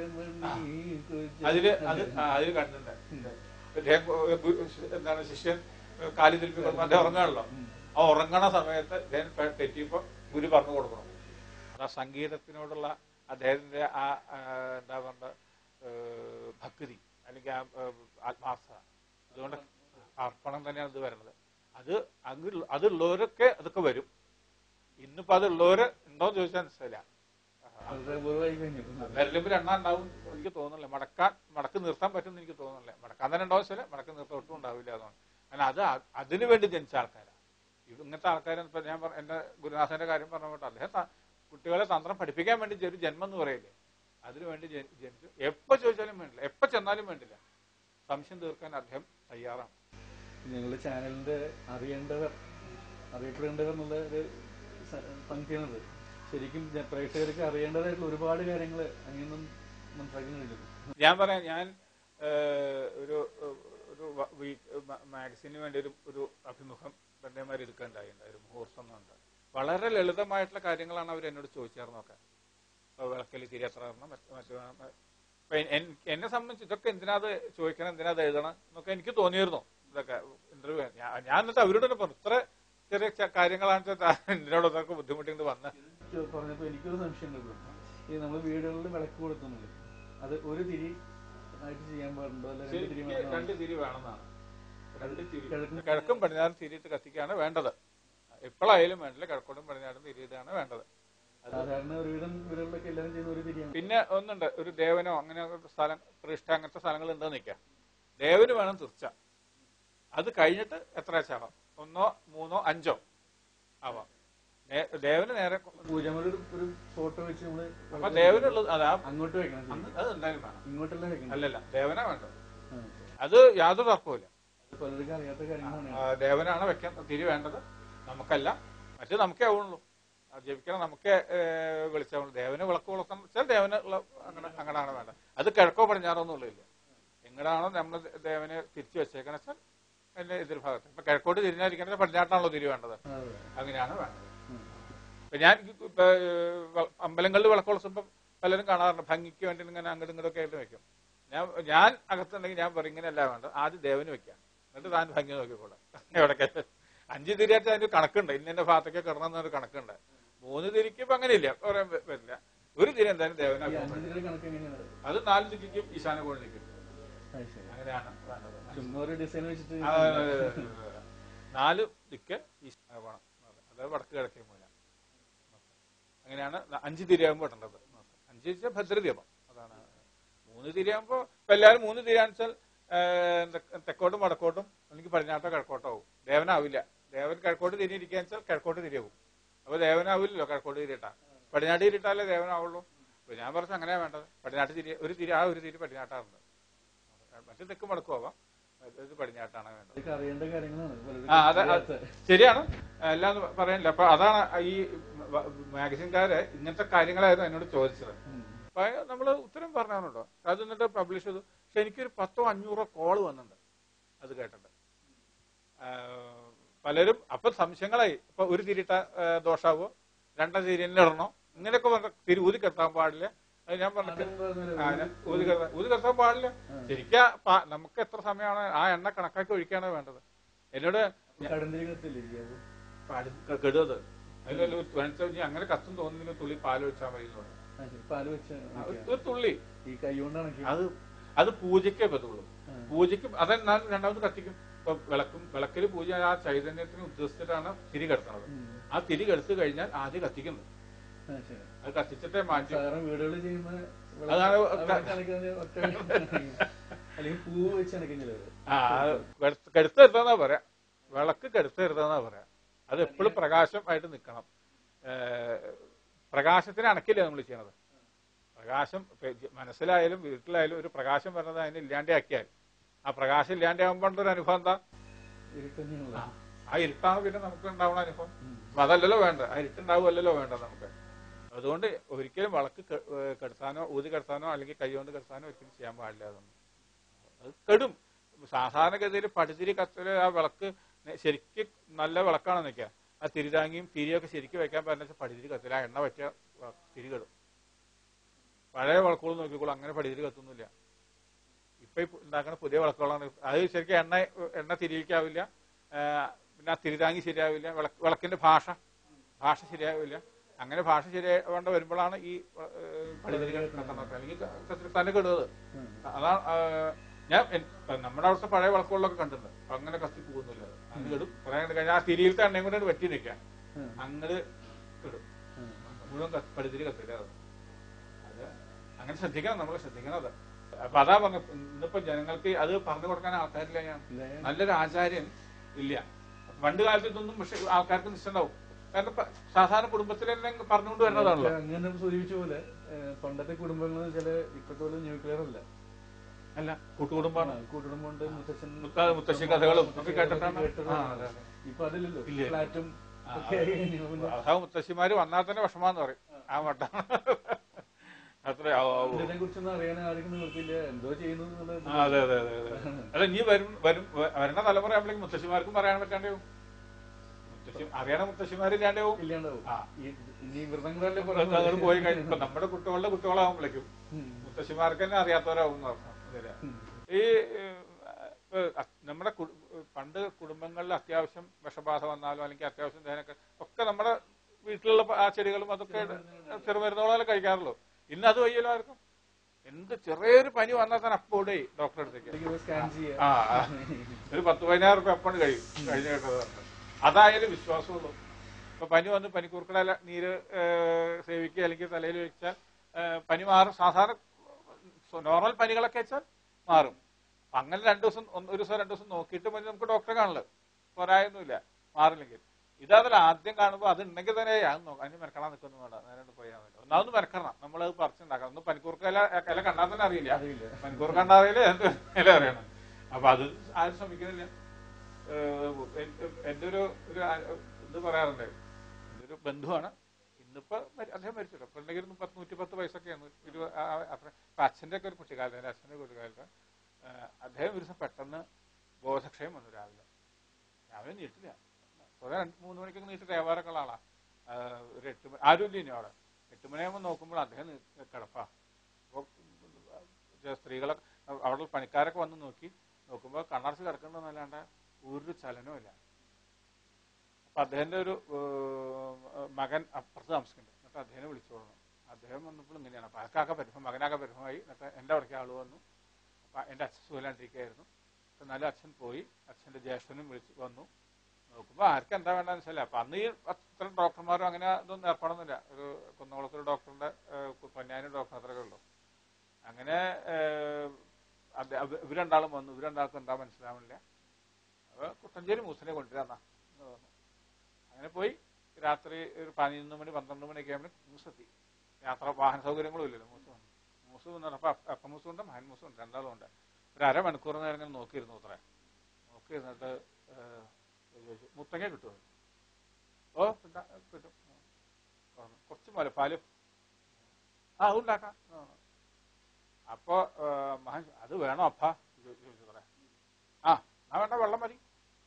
അതില് കണ്ടിട്ടുണ്ട്. എന്താണ് ശിഷ്യൻ കാലി തിൽപ്പിക്കൊണ്ട് അദ്ദേഹം ഉറങ്ങാണല്ലോ. ആ ഉറങ്ങണ സമയത്ത് അദ്ദേഹം തെറ്റിയപ്പോ ഗുരു പറഞ്ഞു കൊടുക്കണം. അത് ആ സംഗീതത്തിനോടുള്ള അദ്ദേഹത്തിന്റെ ആ എന്താ പറയുക ഭക്തി അല്ലെങ്കിൽ ആത്മാർത്ഥത. അതുകൊണ്ട് അർപ്പണം തന്നെയാണ് ഇത് വരുന്നത്. അതുള്ളവരൊക്കെ അതൊക്കെ വരും. ഇന്നിപ്പോ അതുള്ളവര് ഉണ്ടോന്ന് ചോദിച്ചാൽ മനസ്സിലായില്ല. വിരലുമ്പിൽ എണ്ണ ഉണ്ടാവും എനിക്ക് തോന്നുന്നില്ല. മടക്ക് നിർത്താൻ പറ്റുമെന്ന് എനിക്ക് തോന്നുന്നില്ല. മടക്കാൻ തന്നെ ഉണ്ടാവും, ചില മടക്ക് നിർത്താൻ ഒട്ടും ഉണ്ടാവില്ല. അതുകൊണ്ട് കാരണം അതിനു വേണ്ടി ജനിച്ച ആൾക്കാരാണ് ഇങ്ങനത്തെ ആൾക്കാർ. ഇപ്പൊ ഞാൻ എന്റെ ഗുരുനാഥന്റെ കാര്യം പറഞ്ഞോട്ടെ, അദ്ദേഹം കുട്ടികളെ തന്ത്രം പഠിപ്പിക്കാൻ വേണ്ടി ഒരു ജന്മം എന്ന് പറയില്ലേ, അതിനുവേണ്ടി ജനിച്ചു. എപ്പോ ചോദിച്ചാലും വേണ്ടില്ല, എപ്പോ ചെന്നാലും വേണ്ടില്ല, സംശയം തീർക്കാൻ അദ്ദേഹം തയ്യാറാണ്. ഞങ്ങളുടെ ചാനലിന്റെ അറിയപ്പെടേണ്ടവർ എന്നുള്ള ഒരു പങ്ക്തിയാണത്. ശരിക്കും പ്രേക്ഷകർക്ക് അറിയേണ്ടതായിട്ടുള്ള ഒരുപാട് കാര്യങ്ങൾ അങ്ങനെയൊന്നും മനസ്സിലാക്കാൻ കഴിഞ്ഞു. ഞാൻ പറയാം, ഞാൻ ഒരു മാഗസിന് വേണ്ടി ഒരു അഭിമുഖം പണ്ടേമാർ എടുക്കേണ്ടായിട്ടുണ്ട്. ഒരു മുഹൂർത്തം എന്നുണ്ട്. വളരെ ലളിതമായിട്ടുള്ള കാര്യങ്ങളാണ് അവർ എന്നോട് ചോദിച്ചായിരുന്നൊക്കെ. വിളക്കൽ തിരി എത്ര തരണം, എന്നെ സംബന്ധിച്ച് ഇതൊക്കെ എന്തിനാത് ചോദിക്കണം, എന്തിനാത് എഴുതണം എന്നൊക്കെ എനിക്ക് തോന്നിയിരുന്നു. ഇതൊക്കെ ഇന്റർവ്യൂ ഞാൻ എന്നിട്ട് അവരോട് പറഞ്ഞു, ഇത്ര ചെറിയ കാര്യങ്ങളാണ് എന്നോട് ഇതൊക്കെ ബുദ്ധിമുട്ടിട്ട് വന്ന് പറഞ്ഞപ്പോ എനിക്കൊരു സംശയം ഉണ്ടല്ലോ. ഈ നമ്മൾ വീടുകളിൽ വിളക്ക് കൊടുക്കുന്നുണ്ട്, അത് ഒരു തിരി ആയിട്ട് ചെയ്യാൻ പാടുണ്ടോ, അല്ലെങ്കിൽ രണ്ട് തിരി വേണമെന്നാണ്. കിഴക്കും പടിഞ്ഞാറും തിരിയിട്ട് കത്തിക്കാണ് വേണ്ടത്. എപ്പോഴായാലും വേണ്ടില്ല, കിഴക്കോട്ടും പടിഞ്ഞാറും തിരിയിട്ടാണ് വേണ്ടത്. സാധാരണ ഒരുവിധം വീടുകളിലൊക്കെ എല്ലാവരും ചെയ്യുന്ന ഒരു തിരിയാണ്. പിന്നെ ഒന്നുണ്ട്, ഒരു ദേവനോ അങ്ങനെ സ്ഥലം, പ്രതിഷ്ഠ അങ്ങനത്തെ സ്ഥലങ്ങൾ ഉണ്ടെന്ന് നിൽക്കാം. ദേവന് വേണം തീർച്ച. അത് കഴിഞ്ഞിട്ട് എത്ര ആവാം, 1, 3, 5 ആവാം. ദേവന് നേരെ പൂജമുറി ഒരു ഫോട്ടോ വെച്ച് നമ്മള് അപ്പൊ ദേവനുള്ളത് അതാ അങ്ങോട്ട് വെക്കണം. അത് എന്തായാലും വേണം. ഇങ്ങോട്ടല്ല വെക്കണം. അല്ലല്ല, ദേവനാ വേണ്ടത്. അത് യാതൊരു തർക്കവുമില്ല. പലർക്കും അറിയാത്ത കാര്യങ്ങളാണ്. ദേവനാണ് വെക്കാൻ തിരി വേണ്ടത്, നമുക്കല്ല. മറ്റേ നമുക്കേ ആവുള്ളൂ, ജപിക്കണം, നമുക്കേ വിളിച്ചാവുള്ളൂ. ദേവന് വിളക്ക് കൊളുത്തണം വെച്ചാൽ ദേവന് അങ്ങനെയാണ് വേണ്ടത്. അത് കിഴക്കോ പടിഞ്ഞാറോ ഒന്നുമില്ല. എങ്ങനെയാണോ നമ്മൾ ദേവനെ തിരിച്ചു വെച്ചേക്കണ വെച്ചാൽ അതിന്റെ എതിർഭാഗത്ത്. ഇപ്പൊ കിഴക്കോട്ട് തിരിഞ്ഞായിരിക്കണത് പടിഞ്ഞാട്ടാണല്ലോ തിരി വേണ്ടത്, അങ്ങനെയാണ് വേണ്ടത്. ഇപ്പൊ ഞാൻ അമ്പലങ്ങളിൽ വിളക്ക് കൊളുത്തുമ്പോൾ പലരും കാണാറുണ്ട്, ഭംഗിക്ക് വേണ്ടി ഇങ്ങനെ അങ്ങോട്ടും ഇങ്ങോട്ടൊക്കെ ആയിട്ട് വെക്കും. ഞാൻ അകത്തുണ്ടെങ്കിൽ ഞാൻ പറയും ഇങ്ങനെയല്ല വേണ്ടത്, ആദ്യം ദേവന് വെക്കാം, എന്നിട്ട് താൻ ഭംഗി നോക്കിക്കൂടെ. എവിടൊക്കെ 5 തിരിയായിട്ട് അതിന്റെ കണക്കുണ്ട്, ഇന്നെ ഭാഗത്തൊക്കെ കിടണം എന്നൊരു കണക്കുണ്ട്. 3 തിരിക്ക് ഇപ്പൊ അങ്ങനെയില്ല, പറയാൻ പറ്റില്ല. ഒരു തിരി എന്തായാലും ദേവനാക്കും. അത് 4 തിരിക്കും ഈശാന കോണിലേക്കും. അങ്ങനെയാണ് വേണ്ടത്. 4 ദിക്ക് ഈശാന കോണം, അതായത് വടക്ക് കിഴക്കേ മൂല. അങ്ങനെയാണ് 5 തിരിയാകുമ്പോൾ ഇടേണ്ടത്. 5 തിരിച്ചാൽ ഭദ്രദീപം, അതാണ്. 3 തിരിയാകുമ്പോ ഇപ്പൊ എല്ലാവരും 3 തിരിയാണെന്ന് വെച്ചാൽ തെക്കോട്ടും വടക്കോട്ടും അല്ലെങ്കിൽ പടിഞ്ഞാട്ടോ കിഴക്കോട്ടോ ആവും. ദേവനാവില്ല. ദേവൻ കിഴക്കോട്ട് തിരിയിരിക്കുക വെച്ചാൽ കിഴക്കോട്ട് തിരിയാവും. അപ്പൊ ദേവനാവില്ലല്ലോ കിഴക്കോട്ട് തിരിയിട്ടാ. പടിഞ്ഞാട്ട് തിരിയിട്ടാലേ ദേവനാവുള്ളൂ. അപ്പൊ ഞാൻ പറഞ്ഞു അങ്ങനെയാ വേണ്ടത്. പടിഞ്ഞാട്ട് തിരി ഒരു തിരി പടിഞ്ഞാട്ടാറുണ്ട്. മറ്റു തെക്ക് വടക്കുമാവാം, ഇത് പടിഞ്ഞാട്ടാണ് വേണ്ടത്. അറിയേണ്ട കാര്യങ്ങളാണ്. അതെ, ശരിയാണ്, എല്ലാം പറയാനില്ല. അപ്പൊ അതാണ് ഈ മാഗസിൻകാര് ഇങ്ങനത്തെ കാര്യങ്ങളായിരുന്നു എന്നോട് ചോദിച്ചത്. അപ്പൊ നമ്മള് ഉത്തരം പറഞ്ഞാണോ. അത് എന്നിട്ട് പബ്ലിഷ് ചെയ്തു. പക്ഷെ എനിക്കൊരു 100-500 കോള് വന്നിട്ടുണ്ട് അത് കേട്ടിട്ട്. പലരും അപ്പൊ സംശയങ്ങളായി. ഇപ്പൊ ഒരു തിരിട്ട ദോഷാവോ, 2 തിരി തന്നെ ഇടണോ, ഇങ്ങനെയൊക്കെ പറഞ്ഞ തിരി ഊതി കെട്ടാൻ പാടില്ല. അത് ഞാൻ പറഞ്ഞിട്ട് ഊതി കെട്ടാൻ പാടില്ല. ശരിക്കും നമുക്ക് എത്ര സമയമാണ് ആ എണ്ണ കണക്കാക്കി ഒഴിക്കാണ് വേണ്ടത്. എന്നോട് കെടുന്നത് അതിൽ അങ്ങനെ കത്തും തോന്നുന്നില്ല. തുള്ളി പാല് വെച്ചാൽ മതി. ഒരു തുള്ളി അത് പൂജയ്ക്കേ പറ്റുള്ളൂ. പൂജയ്ക്ക് അതെന്നാൽ രണ്ടാമത് കത്തിക്കും. ഇപ്പൊ വിളക്കില് പൂജ ആ ചൈതന്യത്തിന് ഉദ്ദേശിച്ചിട്ടാണ് തിരി കെടുത്തണത്. ആ തിരി കെടുത്തു കഴിഞ്ഞാൽ ആദ്യം കത്തിക്കുന്നത്. അത് കത്തിച്ചിട്ടേ മാറ്റി. അതാണ് കെടുത്തരുതെന്നാ പറയാ. വിളക്ക് കെടുത്തരുതെന്നാ പറയാ. അത് എപ്പോഴും പ്രകാശമായിട്ട് നിൽക്കണം. പ്രകാശത്തിന് അണക്കില്ല നമ്മൾ ചെയ്യണത്. പ്രകാശം മനസ്സിലായാലും വീട്ടിലായാലും ഒരു പ്രകാശം വരുന്നത് അതിനെ ഇല്ലാണ്ടേ ആക്കിയാൽ ആ പ്രകാശം ഇല്ലാണ്ടേ ആകുമ്പോൾ ഒരു അനുഭവം എന്താ? ആ ഇരുട്ടാണ് പിന്നെ നമുക്ക് ഉണ്ടാവുന്ന അനുഭവം. അതല്ലല്ലോ വേണ്ട, ആ ഇരുട്ടുണ്ടാവുമല്ലോ വേണ്ടത് നമുക്ക്. അതുകൊണ്ട് ഒരിക്കലും വിളക്ക് കെടുത്താനോ ഊതി കെടുത്താനോ അല്ലെങ്കിൽ കൈ കൊണ്ട് കെടുത്താനോ ഒരിക്കലും ചെയ്യാൻ പാടില്ല. അതൊന്നും അത് കെടും. സാധാരണഗതിയിൽ പടിതിരി കത്തല് ആ വിളക്ക് ശരിക്കും നല്ല വിളക്കാണെന്ന് വെക്കുക. ആ തിരിതാങ്ങിയും തിരിയൊക്കെ ശരിക്കും വെക്കാൻ പറ്റുന്ന പടിതിരി കത്തില്ല. ആ എണ്ണ പറ്റിയ തിരി കെടും. പഴയ വിളക്കുകൾ നോക്കിക്കോളും, അങ്ങനെ പടിതിരി കത്തൊന്നുമില്ല. ഇപ്പൊ ഉണ്ടാക്കുന്ന പുതിയ വിളക്കുകളാണ്. അത് ശരിക്കും എണ്ണ തിരിയിക്കാവില്ല. പിന്നെ ആ തിരിതാങ്ങി ശരിയാവില്ല. വിളക്കിന്റെ ഭാഷ ശരിയാവില്ല. അങ്ങനെ ഭാഷ ശരിയാവേണ്ട വരുമ്പോഴാണ് ഈ പടിതിരികൾ കത്തണൊക്കെ, അല്ലെങ്കിൽ തന്നെ കെടുന്നത്. അതാണ് ഞാൻ നമ്മുടെ അവിടുത്തെ പഴയ വിളക്കുകളിലൊക്കെ കണ്ടിട്ടുണ്ട്. അങ്ങനെ കത്തി പോകുന്നില്ല, അത് കെടും. കുറെ കണ്ട് കഴിഞ്ഞാൽ ആ തിരിയിലത്തെ എണ്ണയും കൊണ്ട് വെട്ടി നിൽക്കാൻ അങ്ങനെ കെടും, മുഴുവൻ പടിതിരി കത്തില്ല. അത് അങ്ങനെ ശ്രദ്ധിക്കണം, നമ്മൾ ശ്രദ്ധിക്കണം അത്. അപ്പൊ അതാ പറഞ്ഞു, ഇന്നിപ്പോ ജനങ്ങൾക്ക് അത് പറഞ്ഞു കൊടുക്കാൻ ആൾക്കാരില്ല. ഞാൻ നല്ലൊരു ആചാര്യൻ ഇല്ല. പണ്ട് കാലത്ത് ഇതൊന്നും പക്ഷെ ആൾക്കാർക്ക് നിശ്ചണ്ടാവും. കാരണം സാധാരണ കുടുംബത്തിൽ തന്നെ പറഞ്ഞുകൊണ്ട് വരുന്നതാണല്ലോ. അങ്ങനെ സൂചിപ്പിച്ച പോലെ പണ്ടത്തെ കുടുംബങ്ങൾ ചില ഇപ്പോഴത്തെ പോലെ ന്യൂക്ലിയർ അല്ല, അല്ല കൂട്ടുകുടുംബമാണ്. കൂട്ടുകുടുംബമുണ്ട്, മുത്തശ്ശി കഥകളും ഒക്കെ കേട്ടിട്ടാണ്. ഇപ്പൊ അതില്ലല്ലോ, ഫ്ലാറ്റും. മുത്തശ്ശിമാര് വന്നാൽ തന്നെ വിഷമാന്ന് പറയും. ആ മട്ടാണ് അത്ര. ഇതിനെ കുറിച്ചൊന്നും അറിയാൻ ആർക്കും നിവർത്തിയില്ല, എന്തോ ചെയ്യുന്നു. അതെ അതെ അതെ അതെ. അല്ല ഇനി വരുന്ന തലമുറ ആകുമ്പോഴേക്കും മുത്തശ്ശിമാർക്കും പറയാൻ പറ്റാണ്ടാവും, അറിയണ മുത്തശ്ശിമാരില്ലാണ്ടാവും, ഇല്ലാണ്ടാവും. പോയി കഴിഞ്ഞ നമ്മുടെ കുട്ടികളാകുമ്പോഴേക്കും മുത്തശ്ശിമാർക്ക് തന്നെ അറിയാത്തവരാവും. ഈ നമ്മുടെ പണ്ട് കുടുംബങ്ങളിൽ അത്യാവശ്യം വിഷബാധ വന്നാലും അല്ലെങ്കിൽ അത്യാവശ്യം ദഹനൊക്കെ ഒക്കെ നമ്മുടെ വീട്ടിലുള്ള ആ ചെടികളും അതൊക്കെ ചെറുമരുന്നുകളെല്ലാം കഴിക്കാറുള്ളൂ. ഇന്ന് അത് വയ്യല്ലോ ആർക്കും. എന്ത് ചെറിയൊരു പനി വന്നാൽ തന്നെ അപ്പോഴേ ഡോക്ടറെ അടുത്തേക്ക് ഒരു 10-15 റുപ്യ അപ്പാണ് കഴിഞ്ഞു കേട്ടത്. അതായാലും വിശ്വാസമുള്ളൂ. ഇപ്പൊ പനി വന്ന് പനിക്കൂർക്കട നീര് സേവിക്കുക അല്ലെങ്കിൽ തലയിൽ വെച്ചാൽ പനി മാറും. സാധാരണ നോർമൽ പനികളൊക്കെ വെച്ചാൽ മാറും. അങ്ങനെ 2 ദിവസം 1 ദിവസം 2 ദിവസം നോക്കിയിട്ട് മതി നമുക്ക് ഡോക്ടറെ കാണില്ല, പോരായൊന്നുമില്ല മാറില്ലെങ്കിൽ. ഇതല്ല ആദ്യം കാണുമ്പോൾ അത് ഉണ്ടെങ്കിൽ തന്നെ അതിന് മെനക്കെടാൻ നിൽക്കുന്നു വേണ്ട, നേരെ പോയാൽ മതി. ഒന്നാമത് മെനക്കണം, നമ്മളത് പറിച്ചുണ്ടാക്കണം. ഒന്ന് പനിക്കൂർക്ക ഇല കണ്ടാൽ തന്നെ അറിയില്ല, പനിക്കൂർക്ക കണ്ടാൽ അറിയില്ല, ഇല അറിയണം. അപ്പൊ അത് ആരും ശ്രമിക്കുന്നില്ല. എന്റെ ഒരു ഇത് പറയാറുണ്ട്, എന്റെ ഒരു ബന്ധുവാണ്. ഇന്നിപ്പോ അദ്ദേഹം മരിച്ചിട്ട് ഇപ്പൊ ഉണ്ടെങ്കിൽ 110 വയസ്സൊക്കെയാണ്. ഇപ്പൊ അച്ഛന്റെ ഒക്കെ ഒരു കുട്ടിക്കാലത്ത്, എന്റെ അച്ഛന്റെ കുട്ടിക്കാലത്ത് അദ്ദേഹം ഒരു ദിവസം പെട്ടെന്ന് ബോധക്ഷയം വന്നു. രാവിലെ നീട്ടില്ല, കുറെ 3 മണിക്കൊക്കെ നീട്ടി തേവാറൊക്കെ ഉള്ള ആളാ. ഒരു 8 മണി ആരും ഇല്ല ഇനി അവിടെ. 8 മണിയാകുമ്പോൾ നോക്കുമ്പോൾ അദ്ദേഹം കിടപ്പാ. അപ്പൊ സ്ത്രീകളെ അവിടെ പണിക്കാരൊക്കെ വന്ന് നോക്കുമ്പോൾ കണ്ണടച്ച് കിടക്കണ്ടെന്നല്ലാണ്ട് ഒരു ചലനവും. അപ്പൊ അദ്ദേഹത്തിന്റെ ഒരു മകൻ അപ്പുറത്ത് താമസിക്കുന്നുണ്ട്. എന്നിട്ട് അദ്ദേഹം വിളിച്ചു കൊടുക്കണം. അദ്ദേഹം വന്നപ്പോൾ ഇങ്ങനെയാണ്, അപ്പൊ അയാൾക്കാകെ പരിഭവം, മകനാകെ പരിഭവമായി. എന്നിട്ട് എന്റെ അവിടേക്ക് ആള് വന്നു. അപ്പൊ എന്റെ അച്ഛൻ സുഖമില്ലാണ്ടിരിക്കുകയായിരുന്നു. എന്നാലും അച്ഛൻ പോയി, അച്ഛന്റെ ജ്യേഷ്ഠനും വിളിച്ച് വന്നു. നോക്കുമ്പോ ആർക്കും എന്താ വേണ്ടെന്ന് വെച്ചാൽ, അപ്പൊ അന്ന് ഈ അത്ര ഡോക്ടർമാരും അങ്ങനെ ഇതൊന്നും ഏർപ്പാടൊന്നുമില്ല. ഒരു കുന്നകുളത്തൊരു ഡോക്ടറുടെ പൊന്നാനി ഡോക്ടർ അത്രയൊക്കെ ഉള്ളൂ. അങ്ങനെ ഇവരണ്ടാളും വന്നു. ഇവരണ്ടാൾക്കും എന്താ മനസ്സിലാവണില്ല. അപ്പൊ കുട്ടഞ്ചേരി മൂസിനെ കൊണ്ടുവരാന്നാ പറഞ്ഞു. അങ്ങനെ പോയി രാത്രി ഒരു 11 മണി 12 മണിയൊക്കെ ആകുമ്പോൾ മൂസെത്തി. യാത്ര വാഹന സൗകര്യങ്ങളും ഇല്ലല്ലോ. മൂസ് വന്നപ്പോ അപ്പ മൂസുണ്ട് മഹൻ മൂസുണ്ട്, രണ്ടാളും ഉണ്ട്. ഒരു അരമണിക്കൂർ നേരം ഇങ്ങനെ നോക്കിയിരുന്നു. നോക്കിയിരുന്നിട്ട് ചോദിച്ചു, മുത്തങ്ങ കിട്ടുമോ? ഓ കിട്ടും. കുറച്ച് മുലപ്പാലും ഉണ്ടാക്കാം. അപ്പൊ മഹൻ അത് വേണോ അപ്പ ചോദിച്ചു. എന്നാ വേണ്ട, വെള്ളം മതി.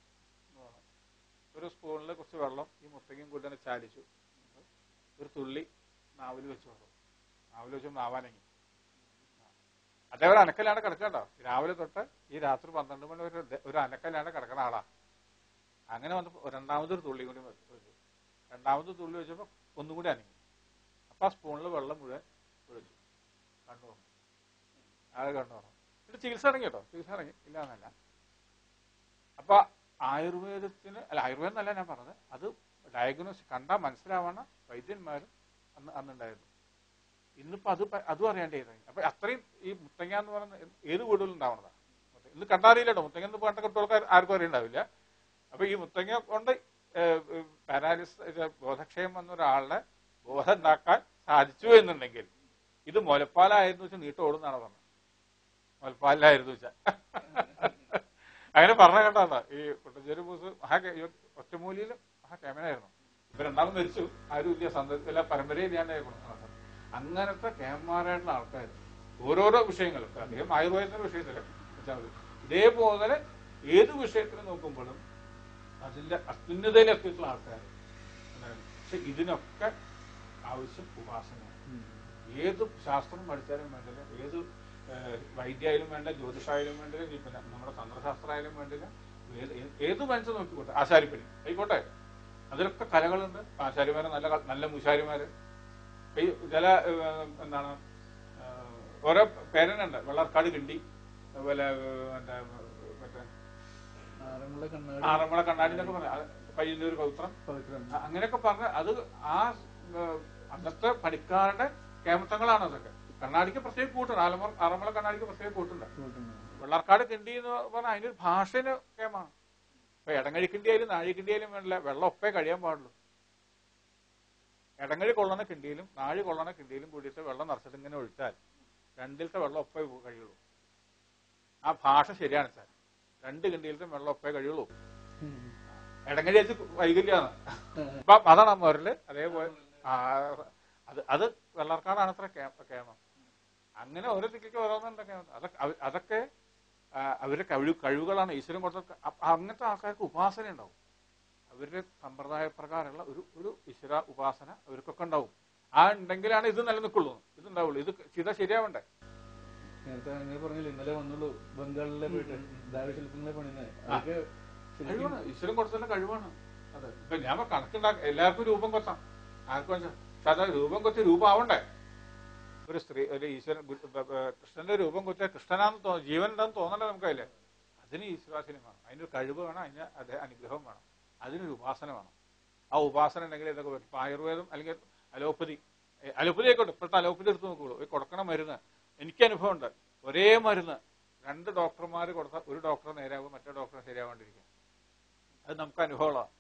ഒരു സ്പൂണിൽ കുറച്ച് വെള്ളം ഈ മുത്തങ്ങയും കൂടി തന്നെ ചാലിച്ചു. ഒരു തുള്ളി നാവിൽ വെച്ച് വെള്ളം, നാവിൽ വെച്ച് നാവാനങ്ങി. അതേപോലെ അനക്കല്ലാണ് കിടക്കണ്ടോ. രാവിലെ തൊട്ട് ഈ രാത്രി 12 മണി വരെ ഒരു അനക്കല്ലാണ് കിടക്കണ ആളാ. അങ്ങനെ വന്നപ്പോ രണ്ടാമതൊരു തുള്ളി കൂടി വെച്ചു. രണ്ടാമത് തുള്ളി വെച്ചപ്പോ ഒന്നും കൂടി അനങ്ങി. അപ്പൊ ആ സ്പൂണിൽ വെള്ളം മുഴുവൻ ഒഴിച്ചു. കണ്ണു തുറന്നു. ആകെ കണ്ണു തുറന്നു. എന്നിട്ട് ചികിത്സ ഇറങ്ങി കേട്ടോ. ചികിത്സ ഇറങ്ങി, ഇല്ല എന്നല്ല. അപ്പൊ ആയുർവേദത്തിന് ആയുർവേദം എന്നല്ല ഞാൻ പറഞ്ഞത്, അത് ഡയഗ്നോസ് കണ്ടാൽ മനസ്സിലാവണ വൈദ്യന്മാരും അന്നുണ്ടായിരുന്നു. ഇന്നിപ്പോ അതും അറിയാണ്ടേ. അപ്പൊ അത്രയും ഈ മുത്തങ്ങ എന്ന് പറയുന്നത് ഏത് വീടുകളിൽ ഉണ്ടാവണതാണ്. ഇന്ന് കണ്ടറിയില്ലട്ടോ. മുത്തങ്ങ എന്ന് പറഞ്ഞ കുട്ടികൾക്ക് ആർക്കും അറിയണ്ടാവില്ല. അപ്പൊ ഈ മുത്തങ്ങ കൊണ്ട് പാരാലിസിസ് ബോധക്ഷയം വന്ന ഒരാളുടെ ബോധം ഉണ്ടാക്കാൻ സാധിച്ചു എന്നുണ്ടെങ്കിൽ ഇത് മുലപ്പാലായിരുന്നു വെച്ചാൽ നീട്ടോടുന്നാണ് പറഞ്ഞത്. മുലപ്പാലിലായിരുന്നു വെച്ചാൽ അങ്ങനെ പറഞ്ഞ കേട്ടാ. ഈ കുട്ടഞ്ചേരി മൂസ് ഒറ്റമൂലിയിൽ കേമനായിരുന്നു. ഇപ്പൊ രണ്ടാമത് മരിച്ചു, ആരും ഇല്ല, സന്തോഷത്തില്ല, പരമ്പരയില്ലാണ്ടായിരുന്നു. അങ്ങനത്തെ കേമന്മാരായിട്ടുള്ള ആൾക്കാർ ഓരോരോ വിഷയങ്ങളും, അദ്ദേഹം ആയുർവേദത്തിന്റെ വിഷയത്തില് ഇതേപോലെ ഏത് വിഷയത്തിന് നോക്കുമ്പോഴും അതിന്റെ അത്യുന്നതയിലെത്തിയിട്ടുള്ള ആൾക്കാർ. പക്ഷെ ഇതിനൊക്കെ ആവശ്യം ഉപാസനയാണ്. ഏത് ശാസ്ത്രം പഠിച്ചാലും വേണ്ടില്ല, ഏത് വൈദ്യായാലും വേണ്ട, ജ്യോതിഷായാലും വേണ്ടില്ല, പിന്നെ നമ്മുടെ തന്ത്രശാസ്ത്രമായാലും വേണ്ടില്ല, ഏത് മനുഷ്യൻ നോക്കിക്കോട്ടെ, ആശാരിപ്പണി ആയിക്കോട്ടെ, അതിലൊക്കെ കലകളുണ്ട്. ആശാരിമാര്, നല്ല നല്ല മൂശാരിമാര്, ഈ ചില എന്താണ് ഓരോ പേരനുണ്ട്. വെള്ളാർക്കാട് കിണ്ടി, അതുപോലെ മറ്റേ ആറന്മുള കണ്ണാടി എന്നൊക്കെ പറഞ്ഞ, പയ്യന്നൂർ പവിത്രം, അങ്ങനെയൊക്കെ പറഞ്ഞ അത് ആ അന്നത്തെ പണിക്കാരുടെ കേമത്തങ്ങളാണ് അതൊക്കെ. കണ്ണാടിക്ക് പ്രത്യേക കൂട്ടുണ്ട്. ആറന്മുള കണ്ണാടിക്ക് പ്രത്യേക കൂട്ടുണ്ട്. വെള്ളാർക്കാട് കിണ്ടി എന്ന് പറഞ്ഞാൽ അതിനൊരു ഭാഷന് കേമാണ്. ഇപ്പൊ എടങ്ങഴി ആയാലും നാഴി ആയാലും വേണ്ടില്ല, വെള്ളം ഒപ്പേ കഴിയാൻ പാടുള്ളൂ. എടങ്ങഴി കൊള്ളണ കിണ്ടിയിലും നാഴി കൊള്ളണ കിണ്ടിയിലും കൂടിയിട്ട് വെള്ളം നിറച്ചിട്ട് ഇങ്ങനെ ഒഴിച്ചാൽ രണ്ടിലത്തെ വെള്ളം ഒപ്പേ കഴിയുള്ളൂ. ആ ഭാഷ ശരിയാണ് സാർ. രണ്ട് കിണ്ടിയിലത്തെ വെള്ളം ഒപ്പേ കഴിയുള്ളൂ. എടങ്ങഴി വെച്ച് വൈകല്യാണ്. അപ്പൊ അതാണ് മോരല്. അതേപോലെ അത് വെള്ളാർക്കാടാണ് അത്ര കേമം. അങ്ങനെ ഓരോ ദിക്കിലേക്ക് ഓരോന്നുണ്ടൊക്കെ. അതൊക്കെ അവരുടെ കഴിവുകളാണ് ഈശ്വരൻ കൊടുത്ത. അങ്ങനത്തെ ആൾക്കാർക്ക് ഉപാസന ഉണ്ടാവും. അവരുടെ സമ്പ്രദായ പ്രകാരമുള്ള ഒരു ഈശ്വര ഉപാസന അവർക്കൊക്കെ ഉണ്ടാവും. ആ ഉണ്ടെങ്കിലാണ് ഇത് നിലനിൽക്കുള്ളൂ, ഇതുണ്ടാവുള്ളൂ. ഇത് ചെയ്താൽ ശരിയാവണ്ടേ. നേരത്തെ അങ്ങനെ പറഞ്ഞില്ല, ഇന്നലെ വന്നുള്ളൂ ബംഗാളിലെ പോയിട്ട് ദാരുശില്പങ്ങളെ പണിയുന്നത്. കഴിവാണ്, ഈശ്വരൻ കൊടുത്തതിന്റെ കഴിവാണ് അത്. ഇപ്പൊ ഞാൻ കണക്കുണ്ടാക്കാം, എല്ലാവർക്കും രൂപം കൊത്താം, ആർക്കും വെച്ചാൽ. പക്ഷെ അത് രൂപം കൊത്തി രൂപമാവണ്ടേ. ഒരു സ്ത്രീ, ഒരു ഈശ്വരൻ, കൃഷ്ണന്റെ രൂപം കൊത്തിയാൽ കൃഷ്ണനാന്ന് ജീവൻ ഉണ്ടെന്ന് തോന്നണ്ടേ നമുക്കതില്ലേ. അതിന് ഈശ്വരാശീനം വേണം, അതിനൊരു കഴിവ് വേണം, അതിന് അനുഗ്രഹം വേണം, അതിനൊരു ഉപാസന വേണം. ആ ഉപാസന ഉണ്ടെങ്കിൽ ഇതൊക്കെ പറ്റും. ഇപ്പൊ ആയുർവേദം അല്ലെങ്കിൽ അലോപ്പതി ആയിക്കോട്ടെ. ഇപ്പോഴത്തെ അലോപ്പതി എടുത്ത് നോക്കുള്ളൂ. ഈ കൊടുക്കണ മരുന്ന് എനിക്ക് അനുഭവം ഉണ്ട്. ഒരേ മരുന്ന് 2 ഡോക്ടർമാർ കൊടുത്താൽ ഒരു ഡോക്ടറെ നേരാവും, മറ്റേ ഡോക്ടറെ ശരിയാവാണ്ടിരിക്കും. അത് നമുക്ക് അനുഭവമുള്ളതാണ്.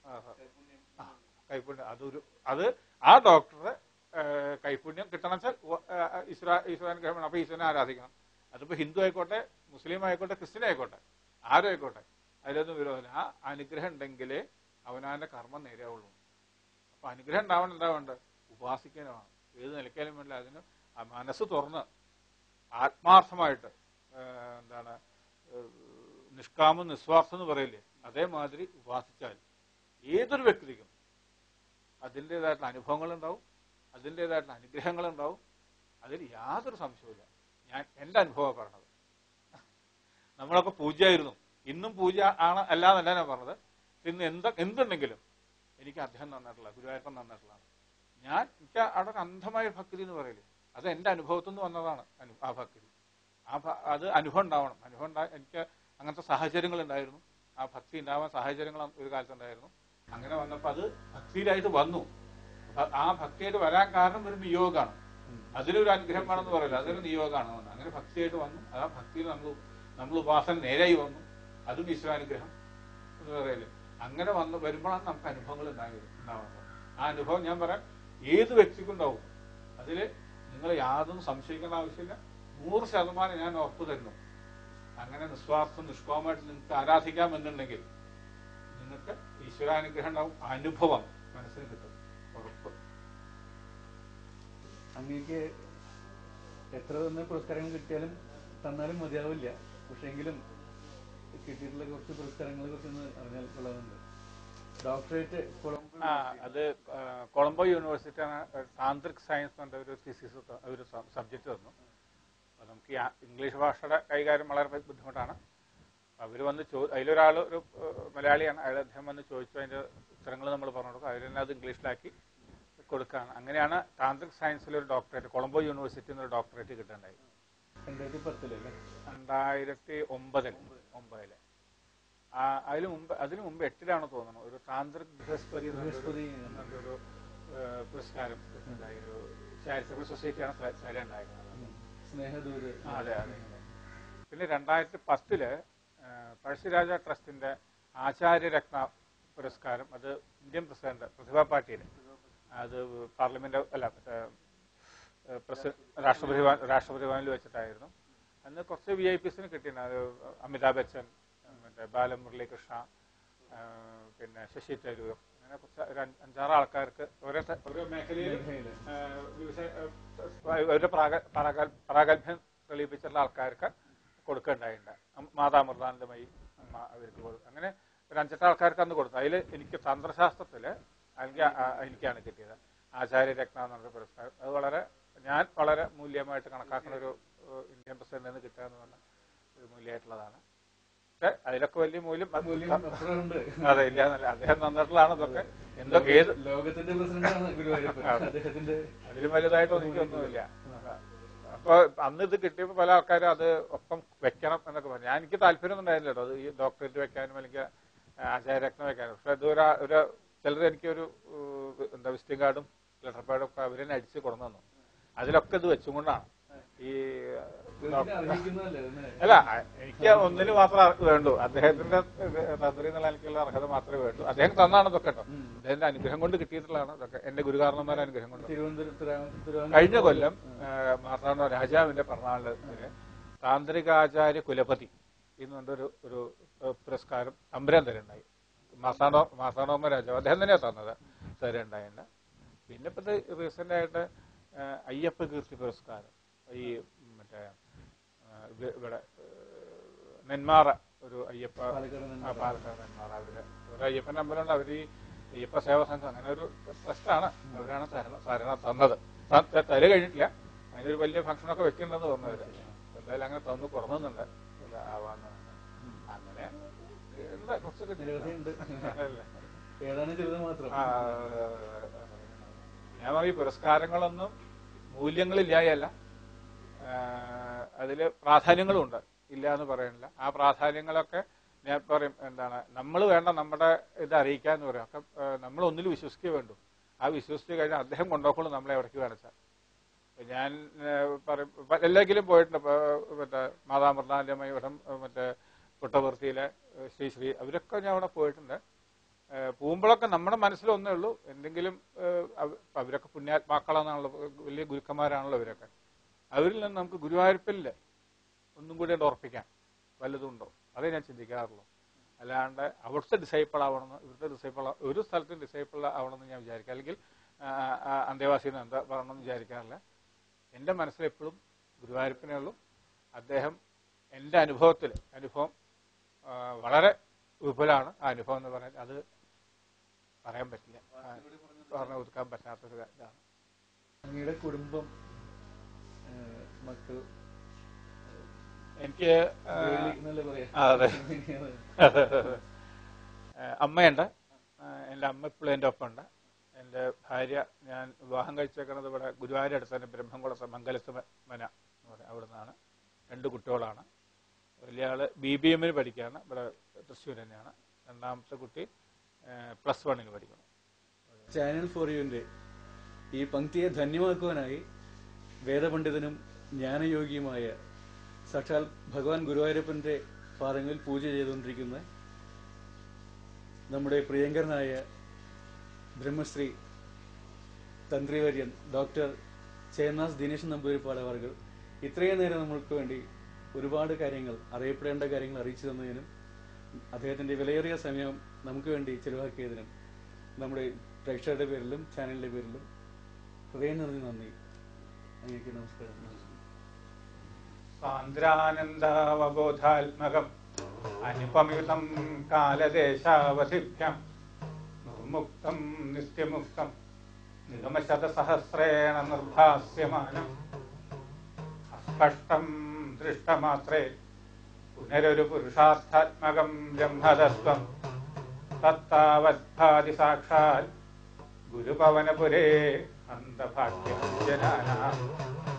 കൈപ്പുണ്യം അത് ആ ഡോക്ടറെ കൈപ്പുണ്യം കിട്ടണം വെച്ചാൽ ഈശ്വരാനുഗ്രഹമാണ്. അപ്പൊ ഈശ്വരനെ ആരാധിക്കണം. അതിപ്പോ ഹിന്ദു ആയിക്കോട്ടെ, മുസ്ലിം ആയിക്കോട്ടെ, ക്രിസ്ത്യൻ ആയിക്കോട്ടെ, ആരും ആയിക്കോട്ടെ, അതിലൊന്നും വിരോധമില്ല. ആ അനുഗ്രഹം ഉണ്ടെങ്കിലേ അവനാന്റെ കർമ്മം നേരെയാവുള്ളൂ. അപ്പൊ അനുഗ്രഹം ഉണ്ടാവേണ്ടത് ഉപാസിക്കാനാണ്. ഏത് നിലയ്ക്കാലും വേണ്ട അതിന് മനസ്സ് തുറന്ന് ആത്മാർത്ഥമായിട്ട്, എന്താണ് നിഷ്കാമം നിസ്വാർത്ഥം എന്ന് പറയില്ലേ, അതേമാതിരി ഉപാസിച്ചാൽ ഏതൊരു വ്യക്തിക്കും അതിൻ്റെതായിട്ടുള്ള അനുഭവങ്ങളുണ്ടാവും, അതിൻ്റെതായിട്ടുള്ള അനുഗ്രഹങ്ങളുണ്ടാവും. അതിൽ യാതൊരു സംശയവുമില്ല. ഞാൻ എൻ്റെ അനുഭവം പറഞ്ഞത്. നമ്മളൊക്കെ പൂജയായിരുന്നു, ഇന്നും പൂജ ആണ് അല്ലാന്നല്ല ഞാൻ പറഞ്ഞത്. ഇന്ന് എന്തുണ്ടെങ്കിലും എനിക്ക് അദ്ദേഹം തന്നിട്ടുള്ള, ഗുരുവായൂരപ്പൻ തന്നിട്ടുള്ളതാണ്. എനിക്ക് അവിടെ അന്ധമായ ഭക്തി എന്ന് പറയില്ലേ, അത് എൻ്റെ അനുഭവത്തിൽ നിന്ന് വന്നതാണ്. ആ ഭക്തി, അത് അനുഭവം ഉണ്ടാവണം. എനിക്ക് അങ്ങനത്തെ സാഹചര്യങ്ങൾ ഉണ്ടായിരുന്നു. ആ ഭക്തി ഉണ്ടാവാൻ സാഹചര്യങ്ങൾ ഒരു കാലത്തുണ്ടായിരുന്നു. അങ്ങനെ വന്നപ്പോൾ അത് ഭക്തിയിലായിട്ട് വന്നു. ആ ഭക്തിയായിട്ട് വരാൻ കാരണം ഒരു നിയോഗമാണ്. അതിലൊരു അനുഗ്രഹമാണെന്ന് പറയില്ല, അതൊരു നിയോഗമാണ്. അങ്ങനെ ഭക്തിയായിട്ട് വന്നു. ആ ഭക്തിയിൽ നമ്മൾ ഉപാസന നേരായി വന്നു. അതും ഈശ്വരാനുഗ്രഹം എന്ന് പറയില്ലേ. അങ്ങനെ വരുമ്പോഴാണ് നമുക്ക് അനുഭവങ്ങൾ ഉണ്ടാവുന്നത്. ആ അനുഭവം ഞാൻ പറയാം, ഏത് വ്യക്തിക്കും ഉണ്ടാവും. അതില് നിങ്ങൾ യാതൊന്നും സംശയിക്കേണ്ട ആവശ്യമില്ല. 100% ഞാൻ ഉറപ്പു തരുന്നു. അങ്ങനെ നിസ്വാർത്ഥം നിഷ്കാമമായിട്ട് നിങ്ങൾക്ക് ആരാധിക്കാമെന്നുണ്ടെങ്കിൽ നിങ്ങൾക്ക് ഈശ്വരാനുഗ്രഹം ഉണ്ടാവും. അനുഭവം മനസ്സിന് കിട്ടും, ഉറപ്പ്. അങ്ങേക്ക് എത്ര തന്നെ പുരസ്കാരങ്ങൾ കിട്ടിയാലും തന്നാലും മതിയാവില്ല. പക്ഷെ എങ്കിലും കിട്ടിയിട്ടുള്ള കുറച്ച് പുരസ്കാരങ്ങളെ കുറിച്ചൊന്ന് അറിഞ്ഞാൽ കൊള്ളാറുണ്ട്. ഡോക്ടറേറ്റ് അത് കൊളംബോ യൂണിവേഴ്സിറ്റിയാണ് താന്ത്രിക് സയൻസ് എന്ന ഒരു തീസിസ്, ഒരു സബ്ജക്റ്റ് തന്നു. അപ്പൊ നമുക്ക് ഇംഗ്ലീഷ് ഭാഷയുടെ കൈകാര്യം വളരെ ബുദ്ധിമുട്ടാണ്. അവർ വന്ന് അതിലൊരാൾ ഒരു മലയാളിയാണ്. അദ്ദേഹം വന്ന് ചോദിച്ചു, അതിന്റെ ഉത്തരങ്ങൾ നമ്മൾ പറഞ്ഞു കൊടുക്കും. അതിൽ തന്നെ അത് ഇംഗ്ലീഷിലാക്കി കൊടുക്കുകയാണ്. അങ്ങനെയാണ് താന്ത്രിക് സയൻസിൽ ഒരു ഡോക്ടറേറ്റ്, കൊളംബോ യൂണിവേഴ്സിറ്റിയിൽ നിന്ന് ഒരു ഡോക്ടറേറ്റ് കിട്ടുന്നുണ്ടായി. 2009 അതിനു മുമ്പ് 8 തോന്നുന്നു ഒരു താന്ത്രിക് ബൃഹസ്പതി ഒരു പുരസ്കാരം കിട്ടുന്നതായി. ഒരു ചാരിറ്റബിൾ സൊസൈറ്റിയാണ് ഉണ്ടായിരുന്നത്. അതെ. പിന്നെ 2010 പഴശ്ശിരാജ ട്രസ്റ്റിന്റെ ആചാര്യരത്ന പുരസ്കാരം, അത് ഇന്ത്യൻ പ്രസിഡന്റ് പ്രതിഭ പാട്ടീൽ, അത് പാർലമെന്റ് രാഷ്ട്രപതി ഭവനിൽ വെച്ചിട്ടായിരുന്നു. അന്ന് കുറച്ച് VIPs കിട്ടിയിട്ടുണ്ട്. അത് അമിതാഭ് ബച്ചൻ, ബാലമുരളീകൃഷ്ണ, പിന്നെ ശശി തരൂർ, അങ്ങനെ കുറച്ച് 5-6 ആൾക്കാർക്ക് ഓരോ മേഖലയിൽ അവരുടെ പ്രാഗൽഭ്യം തെളിയിപ്പിച്ചിട്ടുള്ള ആൾക്കാർക്ക് കൊടുക്കുകയുണ്ടായിട്ടുണ്ട്. മാതാമൃതാനന്ദമയി അവർക്ക് കൊടുക്കും. അങ്ങനെ ഒരു 5-8 ആൾക്കാർക്ക് അന്ന് കൊടുത്തു. അതിൽ എനിക്ക് തന്ത്രശാസ്ത്രത്തില് എനിക്കാണ് കിട്ടിയത് ആചാര്യരത്ന എന്നുള്ള പുരസ്കാരം. അത് ഞാൻ വളരെ മൂല്യമായിട്ട് കണക്കാക്കുന്ന ഒരു ഇന്ത്യൻ പ്രസിഡന്റിൽ നിന്ന് കിട്ടുക എന്ന് പറഞ്ഞ ഒരു മൂല്യമായിട്ടുള്ളതാണ്. പക്ഷെ അതിലൊക്കെ വലിയ മൂല്യം മൂല്യം അപ്പുറമുണ്ട്. അതെ ഇല്ല എന്നല്ല, അദ്ദേഹം തന്നിട്ടുള്ളതാണ് ഇതൊക്കെ. എന്തൊക്കെ ഏത് ലോകത്തിന്റെ പ്രസിഡന്റാണ് ഗുരുവായൂരപ്പൻ. അദ്ദേഹത്തിന്റെ അതിലും വലുതായിട്ട് എനിക്കൊന്നുമില്ല. അപ്പൊ അന്ന് ഇത് കിട്ടിയപ്പോൾ പല ആൾക്കാരും അത് ഒപ്പം വെക്കണം എന്നൊക്കെ പറഞ്ഞു. ഞാൻ എനിക്ക് താല്പര്യമൊന്നും ഉണ്ടായില്ല കേട്ടോ, അത് ഈ ഡോക്ടറേറ്റ് വെക്കാനും അല്ലെങ്കിൽ ആചാര്യരത്നം വെക്കാനും. പക്ഷെ അത് ഒരു ചിലർ എനിക്കൊരു എന്താ വിസിറ്റിംഗ് കാർഡും ലെറ്റർ പാഡും ഒക്കെ അവരെന്നെ അടിച്ച് കൊണ്ടു തന്നു. അതിലൊക്കെ ഇത് വെച്ചുകൊണ്ടാണ് ഈ അല്ല എനിക്ക് ഒന്നിന് മാത്രമേ വേണ്ടൂ, അദ്ദേഹത്തിന്റെ തന്ത്രി എന്നുള്ള എനിക്കുള്ള അർഹത മാത്രമേ വേണ്ടൂ. അദ്ദേഹം തന്നാണ് ഇതൊക്കെ കേട്ടോ, അദ്ദേഹത്തിന്റെ അനുഗ്രഹം കൊണ്ട് കിട്ടിയിട്ടുള്ളതാണ് ഇതൊക്കെ, എന്റെ ഗുരുകാരണന്മാരുടെ അനുഗ്രഹം കൊണ്ട്. കഴിഞ്ഞ കൊല്ലം മാർത്താണ്ഡ രാജാവിന്റെ പിറന്നാളിന് താന്ത്രികാചാര്യ കുലപതി എന്നുകൊണ്ടൊരു ഒരു പുരസ്കാരം തമ്പുരാൻ തരുണ്ടായി. മാർത്താണ്ഡവർമ്മ രാജാവ് അദ്ദേഹം തന്നെയാണ് തന്നത്, തരുണ്ടായിട്ടുണ്ട്. പിന്നെ ഇപ്പൊ റീസെന്റ് ആയിട്ട് അയ്യപ്പ കീർത്തി പുരസ്കാരം ഈ മറ്റേ ഇവിടെ നെന്മാറ ഒരു അയ്യപ്പ പാലക്കാട് നെന്മാറ അവര് ഒരു അയ്യപ്പൻ അമ്പലമുണ്ട്, അവര് ഈ അയ്യപ്പ സേവാ സംഘം അങ്ങനെ ഒരു ട്രസ്റ്റാണ്, അവരാണ് തന്നത്. തല കഴിഞ്ഞിട്ടില്ല, അതിനൊരു വലിയ ഫംഗ്ഷനൊക്കെ വെക്കുന്നുണ്ടെന്ന് തോന്നുന്നവര്. എന്തായാലും അങ്ങനെ തന്നു കുറഞ്ഞുണ്ട് ആവാന്ന്. അങ്ങനെ കുറച്ചൊക്കെ ഞാൻ പറയും പുരസ്കാരങ്ങളൊന്നും മൂല്യങ്ങളില്ലായല്ല, അതില് പ്രാധാന്യങ്ങളും ഉണ്ട്, ഇല്ല എന്ന് പറയുന്നില്ല. ആ പ്രാധാന്യങ്ങളൊക്കെ ഞാൻ പറയും എന്താണ് നമ്മൾ വേണ്ട നമ്മുടെ ഇത് അറിയിക്കാന്ന് പറയാം. ഒക്കെ നമ്മൾ ഒന്നിൽ വിശ്വസിക്കുക വേണ്ടു. ആ വിശ്വസിച്ച് കഴിഞ്ഞാൽ അദ്ദേഹം കൊണ്ടുപോക്കുള്ളൂ നമ്മളെ എവിടേക്ക് കാണിച്ചാൽ. ഞാൻ പറയും എല്ലാത്തിലും പോയിട്ടുണ്ട്. മറ്റേ മാതാമൃതാലയമായി ഇവിടെ മറ്റേ പുട്ടപർത്തിയിലെ ശ്രീ അവരൊക്കെ ഞാൻ അവിടെ പോയിട്ടുണ്ട്. പോകുമ്പോഴൊക്കെ നമ്മുടെ മനസ്സിലൊന്നേ ഉള്ളൂ, എന്തെങ്കിലും അവരൊക്കെ പുണ്യാത്മാക്കളാണല്ലോ, വലിയ ഗുരുക്കന്മാരാണല്ലോ ഇവരൊക്കെ. അവരിൽ നിന്ന് നമുക്ക് ഗുരുവായൂരപ്പനില് ഒന്നും കൂടി ഉറപ്പിക്കാൻ വല്ലതുണ്ടോ, അതേ ഞാൻ ചിന്തിക്കാറുള്ളൂ. അല്ലാണ്ട് അവിടുത്തെ ഡിസൈപ്പിൾ ആവണമെന്ന് ഇവിടുത്തെ ഡിസൈപ്പിൾ ഒരു സ്ഥലത്തും ഡിസൈപ്പിൾ ആവണമെന്ന് ഞാൻ വിചാരിക്കാം, അല്ലെങ്കിൽ അന്തേവാസിന്ന് എന്താ പറയണമെന്ന് വിചാരിക്കാറില്ല. എൻ്റെ മനസ്സിലെപ്പോഴും ഗുരുവായൂരപ്പനേ ഉള്ളൂ. അദ്ദേഹം എൻ്റെ അനുഭവം വളരെ വിപുലാണ്. ആ അനുഭവം എന്ന് പറഞ്ഞാൽ അത് പറയാൻ പറ്റില്ല, പറഞ്ഞ് ഒതുക്കാൻ പറ്റാത്തൊരു ഇതാണ്. അങ്ങയുടെ കുടുംബം, മക്കൾ, എനിക്ക് അതെ അമ്മയുണ്ട്. എൻ്റെ അമ്മ ഇപ്പോഴും എൻ്റെ ഒപ്പം ഉണ്ട്. എൻ്റെ ഭാര്യ ഞാൻ വിവാഹം കഴിച്ചേക്കുന്നത് ഇവിടെ ഗുരുവായൂർ അടുത്ത് തന്നെ ബ്രഹ്മംകുളത്ത് മംഗലത്ത് മന എന്ന് പറയും, അവിടെ നിന്നാണ്. 2 കുട്ടികളാണ്. വലിയ ആള് BBM പഠിക്കുകയാണ്, ഇവിടെ തൃശ്ശൂർ തന്നെയാണ്. രണ്ടാമത്തെ കുട്ടി +1 പഠിക്കണം. ചാനൽ ഫോർ യുവിന്റെ ഈ പങ്ക്തിയെ ധന്യമാക്കുവാനായി വേദപണ്ഡിതനും ജ്ഞാനയോഗിയുമായ സാക്ഷാൽ ഭഗവാൻ ഗുരുവായൂരപ്പന്റെ പാദങ്ങളിൽ പൂജ ചെയ്തുകൊണ്ടിരിക്കുന്ന നമ്മുടെ പ്രിയങ്കരനായ ബ്രഹ്മശ്രീ തന്ത്രിവര്യൻ ഡോക്ടർ ചേന്നാസ് ദിനേശൻ നമ്പൂതിരിപ്പാട് അവർകൾ ഇത്രയും നേരം നമ്മൾക്ക് വേണ്ടി ഒരുപാട് കാര്യങ്ങൾ, അറിയപ്പെടേണ്ട കാര്യങ്ങൾ അറിയിച്ചു തന്നതിനും അദ്ദേഹത്തിന്റെ വിലയേറിയ സമയം നമുക്ക് വേണ്ടി ചെലവാക്കിയതിനും നമ്മുടെ പ്രേക്ഷകരുടെ പേരിലും ചാനലിന്റെ പേരിലും ഹൃദയം നിറഞ്ഞ നന്ദി. അങ്ങേക്ക് നമസ്കാരം. സാന്ദ്രാനന്ദാവബോധാത്മകം അനുപമിതം കാലദേശാവധിഭ്യം നിർമുക്തം നിത്യമുക്തം നിഗമശതസഹസ്രേണ നിർഭാസ്യമാനം അസ്പഷ്ടം ദൃഷ്ടമാത്രേ പുനരൊരു പുരുഷാർത്ഥാത്മകം ബ്രഹ്മതത്വം തത്താവദ്ഭാതി സാക്ഷാൽ ഗുരുപവനപുരേ അന്തഭാഗ്യം ജനാനാം.